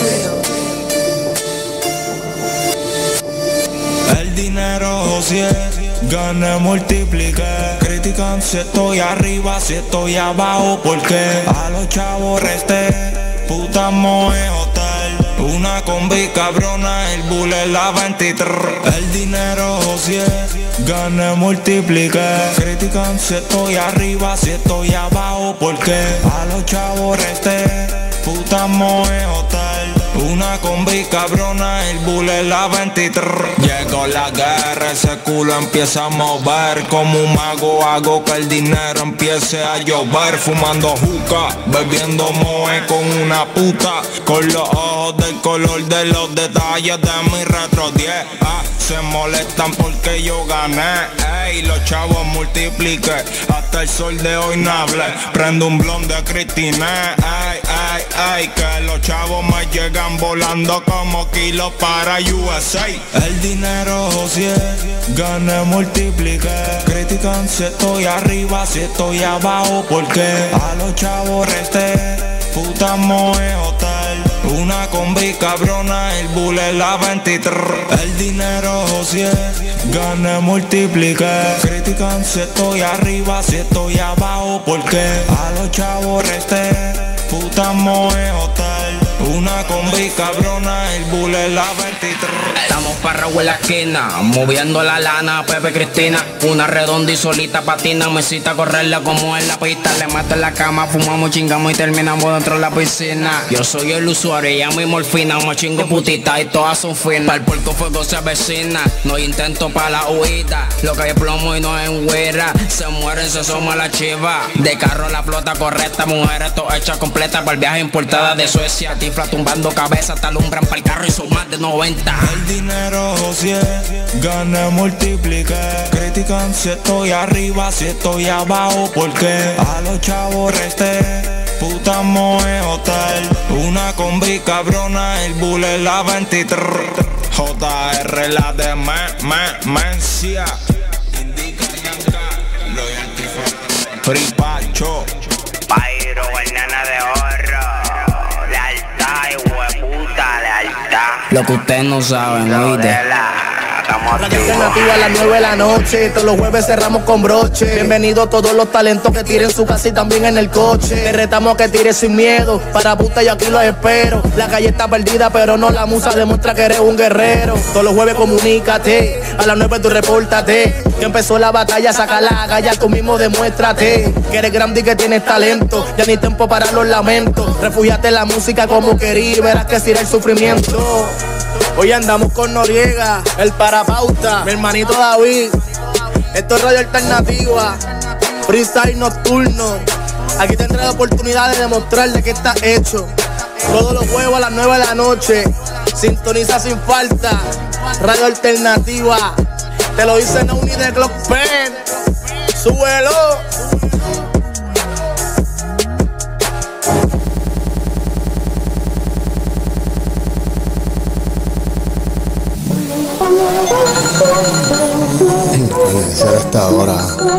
El dinero si es, gana, multiplique. Critican si estoy arriba, si estoy abajo, porque a los chavos resté. Puta moe hotel, una combi cabrona, el bullet la veintitrés. El dinero si es, gana, multiplique. Critican si estoy arriba, si estoy abajo, porque a los chavos resté. Puta moe hotel, una combi cabrona, el bullet la veintitrés. Llegó la guerra, ese culo empieza a mover. Como un mago hago que el dinero empiece a llover. Fumando juca, bebiendo moe con una puta, con los ojos del color de los detalles de mi retro diez. Ah, se molestan porque yo gané. Ey, los chavos multipliqué, hasta el sol de hoy no hablé. Prendo un blond de Cristina. Ey, ey, ey, que los chavos me llegan volando como kilos para U S A. El dinero si es, gané, multipliqué. Critican si estoy arriba, si estoy abajo, porque a los chavos resté. Puta moe hotel, una combi cabrona, el bullet la veintitrés. El dinero si es, gané, multipliqué. Critican si estoy arriba, si estoy abajo, porque a los chavos resté. Puta moe hotel, una combi cabrona, el bullet la veintitrés. Estamos parrados en la esquina, moviendo la lana, Pepe Cristina. Una redonda y solita patina, mesita correrla como en la pista. Le mato en la cama, fumamos, chingamos y terminamos dentro de la piscina. Yo soy el usuario, ella mi morfina, me chingo putita y todas son finas. Para el puerco fuego se avecina, no hay intento para la huida. Lo que hay plomo y no es en guerra, se mueren, se asoma la chiva. De carro la flota correcta, mujeres todo hecha completa para el viaje importada de Suecia. Tifla tumbando cabeza, te alumbran para el carro y son más de noventa. El dinero si es, gana, multiplique. Critican si estoy arriba, si estoy abajo, porque a los chavos resté. Puta moe hotel, una combi cabrona, el bullet la veintitrés. J R la de me, me, mencia. Indica Yanka, loyalty for Free Pacho. Pairo, banana de oro, lealtad, hijueputa, lealtad. Lo que ustedes no saben, oíste. estamos Radio activos. Alternativa a las nueve de la noche, todos los jueves cerramos con broche. Bienvenidos todos los talentos que tiren su casa y también en el coche. Te retamos que tires sin miedo, para puta yo aquí los espero. La calle está perdida pero no, la musa demuestra que eres un guerrero. Todos los jueves comunícate, a las nueve tú repórtate. Que empezó la batalla, saca la agalla, tú mismo demuéstrate. Que eres grande y que tienes talento, ya ni tiempo para los lamentos. Refúgiate en la música como querí, verás que será el sufrimiento. Hoy andamos con Noriega, el Parapauta, mi hermanito David. Esto es Radio Alternativa, freestyle nocturno. Aquí tendrás la oportunidad de demostrar de qué está hecho. Todos los jueves a las nueve de la noche, sintoniza sin falta. Radio Alternativa, te lo dice Nouni de Clock Pen. Súbelo. Será hasta ahora.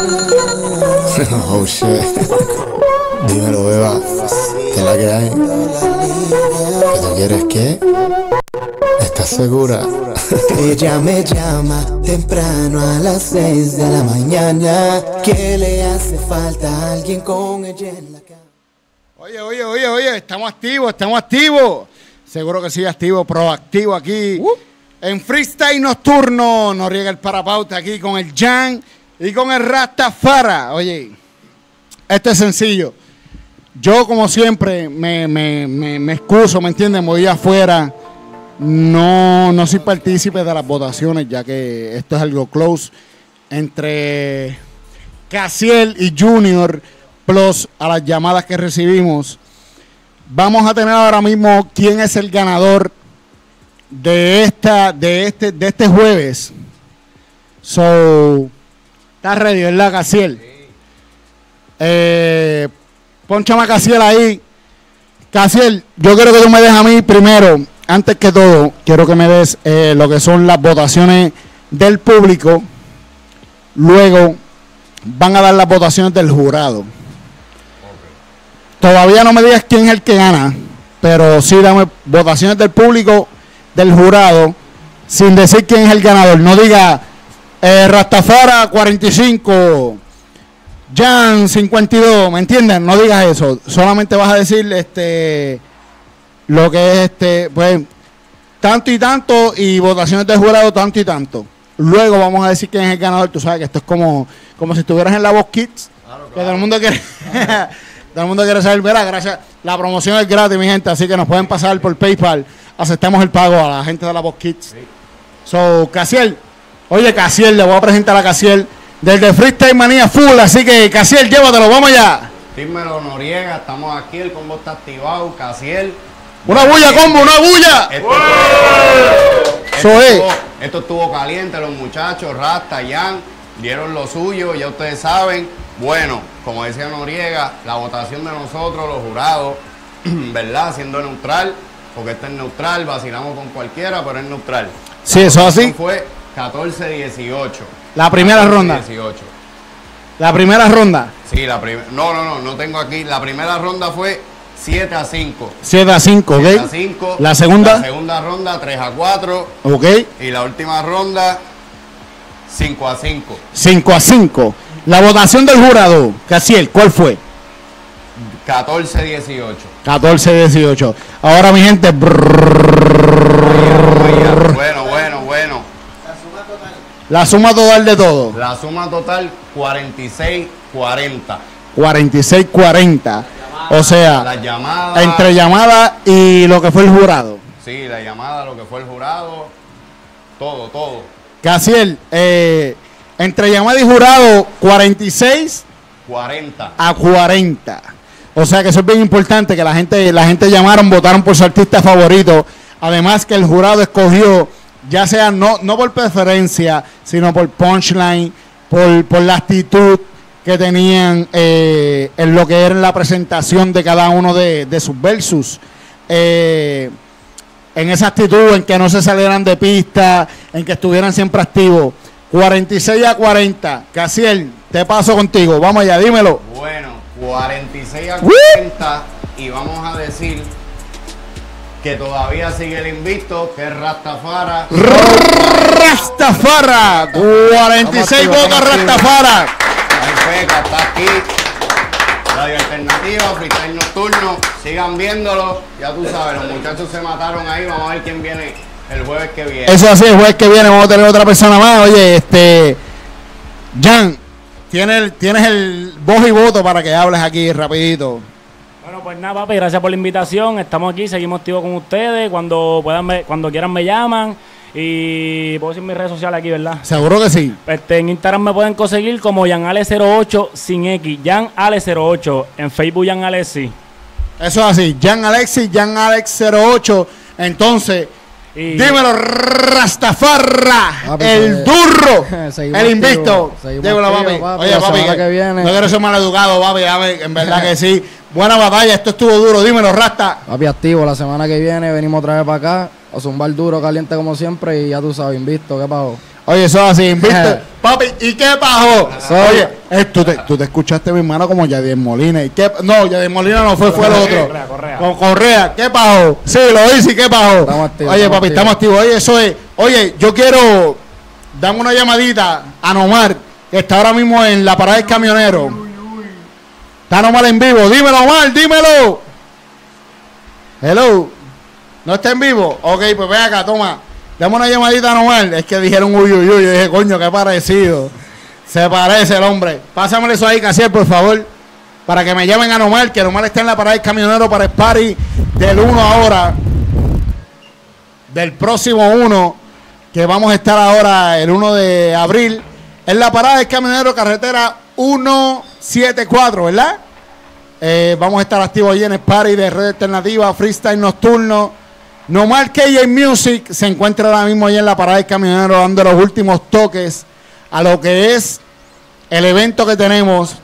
Oh shit. Dímelo, beba. ¿Qué es la que hay? ¿Que tú quieres qué? ¿Estás segura? Ella me llama temprano a las seis de la mañana. ¿Qué le hace falta a alguien con ella en la cama? Oye, oye, oye, oye, estamos activos, estamos activos. Seguro que sí, activo, proactivo aquí. Uh. En freestyle nocturno, Noriega el Parapauta aquí con el Jan y con el Rastafara. Oye, esto es sencillo. Yo, como siempre, me, me, me, me excuso, ¿me entiendes? Me voy afuera. No, no soy partícipe de las votaciones, ya que esto es algo close entre Casiel y Junior, plus a las llamadas que recibimos. Vamos a tener ahora mismo quién es el ganador de esta, de este, de este jueves. So, ¿estás ready, verdad, Casiel? Sí. Eh, Pónchame a Casiel ahí. Casiel, yo quiero que tú me des a mí primero, antes que todo, quiero que me des eh, lo que son las votaciones del público. Luego van a dar las votaciones del jurado. Okay. Todavía no me digas quién es el que gana, pero sí dame votaciones del público, del jurado, sin decir quién es el ganador. No diga eh, Rastafara cuarenta y cinco, Jan cincuenta y dos, ¿me entienden? No digas eso. Solamente vas a decir este lo que es este, pues, tanto y tanto, y votaciones del jurado tanto y tanto. Luego vamos a decir quién es el ganador. Tú sabes que esto es como, como si estuvieras en la Voz Kids, claro, claro. Que todo el mundo quiere todo el mundo quiere saber, verá, gracias. La promoción es gratis, mi gente, así que nos pueden pasar por PayPal. Aceptamos el pago a la gente de la Voz Kids. Sí. So, Casiel, oye, Casiel, le voy a presentar a Casiel desde Freestyle Manía Full, así que Casiel, llévatelo, vamos allá. Dímelo, Noriega, estamos aquí, el combo está activado, Casiel. ¡Una bulla, combo, una bulla! Esto, esto, esto, estuvo, esto estuvo caliente, los muchachos, Rasta, Jan, dieron lo suyo, ya ustedes saben. Bueno, como decía Noriega, la votación de nosotros, los jurados, ¿verdad? Siendo neutral, porque este es neutral, vacilamos con cualquiera, pero es neutral. Sí, eso es así. Fue catorce dieciocho. La primera ronda. dieciocho. La primera ronda. Sí, la primera. No, no, no, no tengo aquí. La primera ronda fue siete a cinco. siete a cinco, ok. siete a cinco. La segunda. La segunda ronda tres a cuatro. Ok. Y la última ronda cinco a cinco. cinco a cinco. La votación del jurado, Casiel, ¿cuál fue? catorce dieciocho. catorce dieciocho. Ahora, mi gente. Brrr, bueno, bueno, bueno. La suma total de todo. La suma total cuarenta y seis cuarenta. cuarenta y seis cuarenta. O sea, la llamada, entre llamada y lo que fue el jurado. Sí, la llamada, lo que fue el jurado. Todo, todo. Casiel, eh, entre llamada y jurado, cuarenta y seis cuarenta a cuarenta. O sea que eso es bien importante, que la gente, la gente llamaron, votaron por su artista favorito. Además que el jurado escogió, ya sea no, no por preferencia, sino por punchline, por, por la actitud que tenían eh, en lo que era la presentación de cada uno de, de sus versus. Eh, en esa actitud, en que no se salieran de pista, en que estuvieran siempre activos. cuarenta y seis a cuarenta. Casiel, te paso contigo. Vamos allá, dímelo. Bueno, cuarenta y seis a cuarenta. Y vamos a decir que todavía sigue el invicto, que es Rastafara. Rastafara, cuarenta y seis votos Rastafara. Ay, Feca, está aquí. Radio Alternativa, Freestyle Nocturno. Sigan viéndolo. Ya tú sabes, los muchachos se mataron ahí. Vamos a ver quién viene el jueves que viene. Eso así, el jueves que viene vamos a tener otra persona más. Oye, este... Jan, tienes, tienes el voz y voto para que hables aquí rapidito. Bueno, pues nada, papi, gracias por la invitación. Estamos aquí, seguimos activos con ustedes. Cuando puedan, me, cuando quieran me llaman. Y puedo decir mis redes sociales aquí, ¿verdad? Seguro que sí. Este, en Instagram me pueden conseguir como Janale cero ocho sin X. Janale cero ocho. En Facebook Jan Alexis. Eso es así. Jan Alexis, Jan Alex cero ocho. Entonces, y... dímelo, Rastafarra. Papi, el durro. El invicto. Dímelo, papi. papi. Oye, papi, que, que viene. No quiero ser mal educado, papi. papi en verdad que sí. Buena batalla. Esto estuvo duro. Dímelo, Rasta. Papi, activo. La semana que viene venimos otra vez para acá. A zumbar duro, caliente como siempre. Y ya tú sabes, invicto. ¿Qué pasó? Oye, eso así, invicto. Papi, ¿y qué pasó? Oye, eh, ¿tú, te, tú te escuchaste, mi hermano, como Yadier Molina. ¿Y qué? No, Yadier Molina no fue, fue el otro. Correa, Correa. Con Correa. ¿Qué pasó? Sí, lo hice, ¿qué pasó? Estamos activos, Oye, estamos papi, activos. estamos activos. Oye, eso es. Oye, yo quiero. Dame una llamadita a Nomar, que está ahora mismo en la parada del camionero. Está Nomar en vivo. Dímelo, Omar, dímelo. Hello. ¿No está en vivo? Ok, pues ven acá, toma. Dame una llamadita normal. Es que dijeron uy, uy, uy. Yo dije, coño, qué parecido. Se parece el hombre. Pásamelo eso ahí, Casiel, por favor. Para que me llamen a Nomar, que Nomar está en la parada del camionero para el party del uno ahora. Del próximo uno, que vamos a estar ahora el uno de abril. En la parada del camionero, carretera ciento setenta y cuatro, ¿verdad? Eh, vamos a estar activos allí en el party de Red Alternativa, Freestyle Nocturno. Nomar K J Music se encuentra ahora mismo allí en la parada del camionero dando los últimos toques a lo que es el evento que tenemos.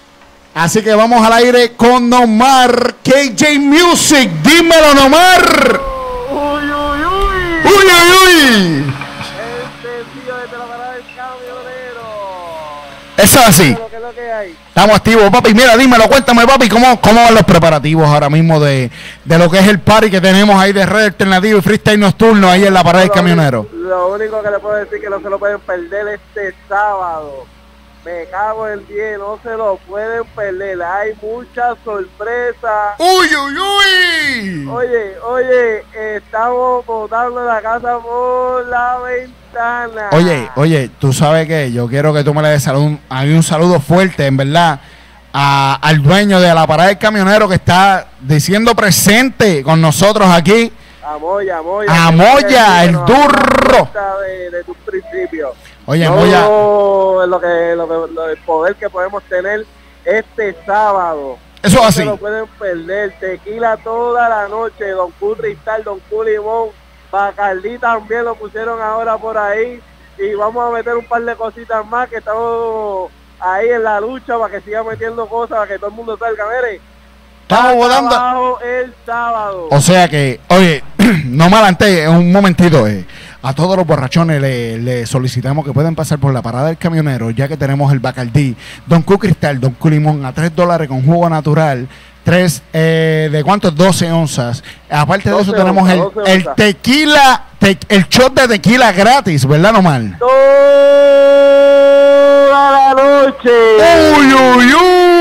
Así que vamos al aire con Nomar K J Music. Dímelo, Nomar. Uy, uy, uy. Uy, uy, uy. Este tío desde la parada del camionero. Eso es así. ¿Qué es lo que hay? Estamos activos, papi. Mira, dímelo, cuéntame, papi, ¿cómo, cómo van los preparativos ahora mismo de, de lo que es el party que tenemos ahí de Red Alternativa y Freestyle Nocturno ahí en la parada del camionero? Lo único que le puedo decir es que no se lo pueden perder este sábado. Me cago en el diez, no se lo pueden perder. Hay muchas sorpresas. ¡Uy, uy, uy! Oye, oye, estamos botando la casa por la ventana. Oye, oye, tú sabes que yo quiero que tú me le des salud, a mí un saludo fuerte, en verdad, a, al dueño de la parada del camionero que está diciendo presente con nosotros aquí. A Moya, a Moya. A Moya, el durro. De, de tus principios. Oye, no, Moya. Lo que, lo que, lo, el poder que podemos tener este sábado. Eso es no así. Se lo pueden perder. Tequila toda la noche. Don Q Cristal, Don Q Limón. Bacardí también lo pusieron ahora por ahí. Y vamos a meter un par de cositas más que estamos ahí en la lucha para que siga metiendo cosas, para que todo el mundo salga. Mire. Estamos volando el sábado. O sea que, oye, no mal antes, un momentito, eh, a todos los borrachones le, le solicitamos que puedan pasar por la parada del camionero, ya que tenemos el Bacardí, Don Q Cristal, Don Q Limón a tres dólares con jugo natural, tres, eh, ¿de cuántos? doce onzas. Aparte de eso tenemos el, el tequila, te, el shot de tequila gratis, ¿verdad, Nomar? Toda la noche. ¡Uy, uy,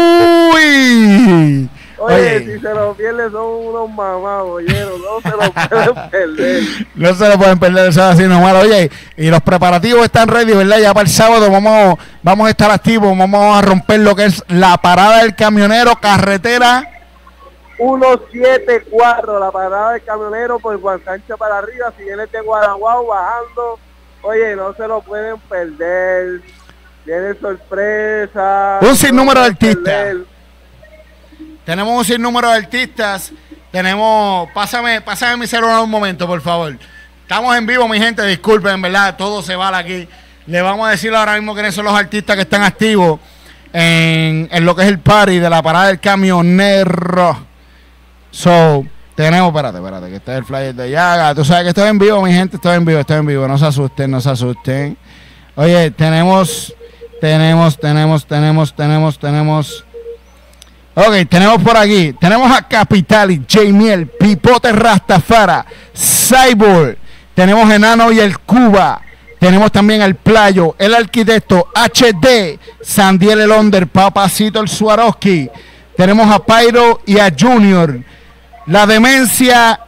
uy! Oye, Oye, si se lo pierden son unos mamados, no se lo pueden perder. No se lo pueden perder, eso es así nomás. Oye, y los preparativos están ready, ¿verdad? Ya para el sábado vamos, vamos a estar activos, vamos a romper lo que es la parada del camionero, carretera ciento setenta y cuatro, la parada del camionero por Juan Sánchez para arriba, si vienes de Guanaguao bajando, oye, no se lo pueden perder, tienen sorpresa. Un sinnúmero de artistas. Tenemos un sinnúmero de artistas. Tenemos, pásame, pásame mi celular un momento, por favor. Estamos en vivo, mi gente, disculpen, en verdad, todo se vale aquí. Le vamos a decir ahora mismo quiénes son los artistas que están activos en, en lo que es el party de la parada del camionero. So, tenemos, espérate, espérate, que este es el flyer de Yaga. Tú sabes que estoy en vivo, mi gente, estoy en vivo, estoy en vivo. No se asusten, no se asusten. Oye, tenemos, tenemos, tenemos, tenemos, tenemos, tenemos. Ok, tenemos por aquí, tenemos a Capitali, Jamiel, Pipote Rastafara, Cyborg, tenemos Enano y el Cuba, tenemos también el Playo, el Arquitecto, H D, Sandiel el Onder, Papacito el Swarovski, tenemos a Pyro y a Junior, la Demencia,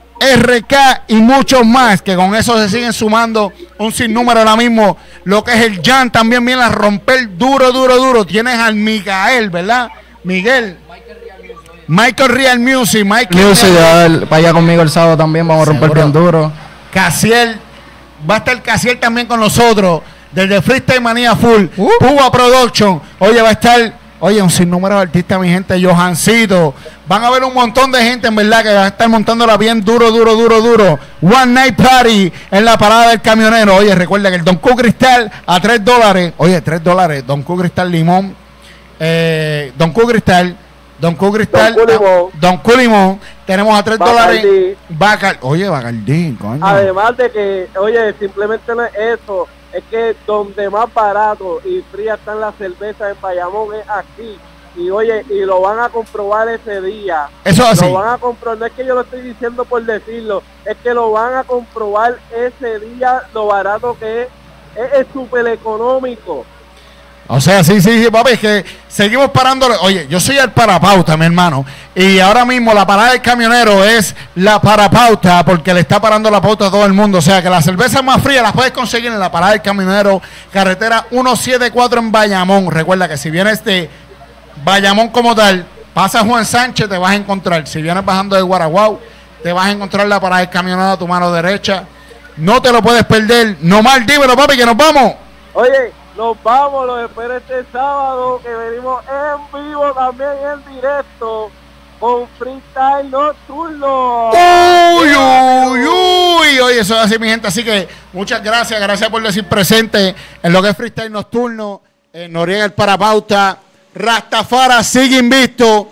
R K y muchos más, que con eso se siguen sumando un sinnúmero ahora mismo. Lo que es el Jan también viene a romper duro, duro, duro. Tienes al Miguel, ¿verdad? Miguel. Michael Real Music. Michael Music, Real. Para allá conmigo el sábado también, vamos a romper bien duro. Casiel, va a estar Casiel también con nosotros, desde Freestyle Manía Full, uh. Cuba Production. Oye, va a estar, oye, un sinnúmero de artistas, mi gente, Johancito. Van a ver un montón de gente, en verdad, que va a estar montándola bien duro, duro, duro, duro. One Night Party en la parada del camionero. Oye, recuerda que el Don Q Cristal a tres dólares. Oye, tres dólares. Don Q Cristal Limón. Eh, Don Q Cristal. Don Q Cristal. Don Q Limón. Don Q Limón. Tenemos a tres dólares. Bacal, oye, Bacardí, coño. Además de que, oye, simplemente no es eso. Es que donde más barato y fría están las cervezas en Bayamón es aquí. Y oye, y lo van a comprobar ese día. Eso es así. Lo van a comprobar, no es que yo lo estoy diciendo por decirlo, es que lo van a comprobar ese día lo barato que es. Es súper económico. O sea, sí, sí, sí, papi, es que seguimos parándole. Oye, yo soy el parapauta, mi hermano. Y ahora mismo la parada del camionero es la parapauta porque le está parando la pauta a todo el mundo. O sea, que las cervezas más frías las puedes conseguir en la parada del camionero, carretera ciento setenta y cuatro en Bayamón. Recuerda que si vienes de Bayamón como tal, pasa Juan Sánchez, te vas a encontrar. Si vienes bajando de Guaraguao, te vas a encontrar la parada del camionero a tu mano derecha. No te lo puedes perder. No mal, dímelo, papi, que nos vamos. Oye, nos vamos, los espero este sábado, que venimos en vivo también en directo con Freestyle Nocturno. Uy, uy, uy. Oye, eso es así, mi gente. Así que muchas gracias, gracias por decir presente en lo que es Freestyle Nocturno. Eh, Noriega el Parapauta, Rastafara sigue invicto.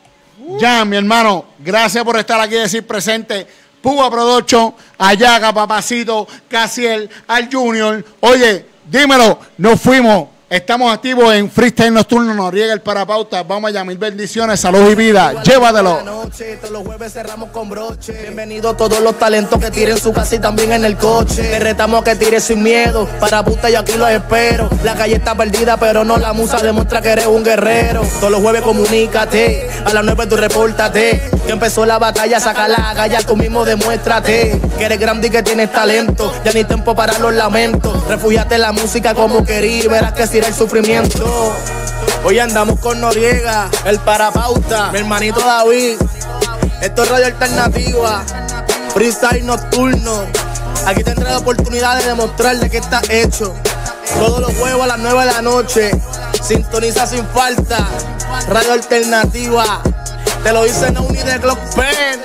Ya, mi hermano, gracias por estar aquí y decir presente. Cuba Production, Ayaga, Papacito, Casiel, al Junior. Oye, dímelo, nos fuimos. Estamos activos en Freestyle Nocturno, Noriega el Parapauta. Vamos allá, mil bendiciones, salud y vida. Llévatelo. Todos los jueves cerramos con broche. Bienvenidos todos los talentos que tiren su casa y también en el coche. Te retamos que tires sin miedo. Para puta yo aquí los espero. La calle está perdida, pero no la musa demuestra que eres un guerrero. Todos los jueves comunícate. A las nueve tú repórtate. Que empezó la batalla, saca la galla, tú mismo demuéstrate. Que eres grande y que tienes talento. Ya ni tiempo para los lamentos. Refúgiate en la música como querí. Verás que si el sufrimiento. Hoy andamos con Noriega, el Parapauta, mi hermanito David. Esto es Radio Alternativa, Freestyle Nocturno. Aquí tendré la oportunidad de demostrarle que está hecho. Todos los jueves a las nueve de la noche. Sintoniza sin falta. Radio Alternativa. Te lo dice Nouni de Clock Pen.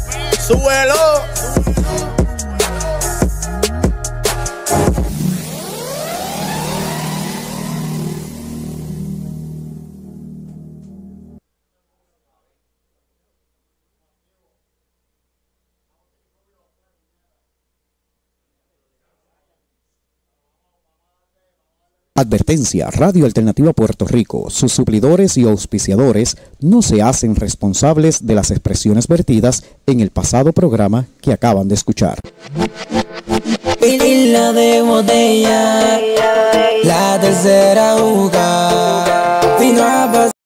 Súbelo. Advertencia, Radio Alternativa Puerto Rico, sus suplidores y auspiciadores no se hacen responsables de las expresiones vertidas en el pasado programa que acaban de escuchar. Pila de botella, la tercera jugar.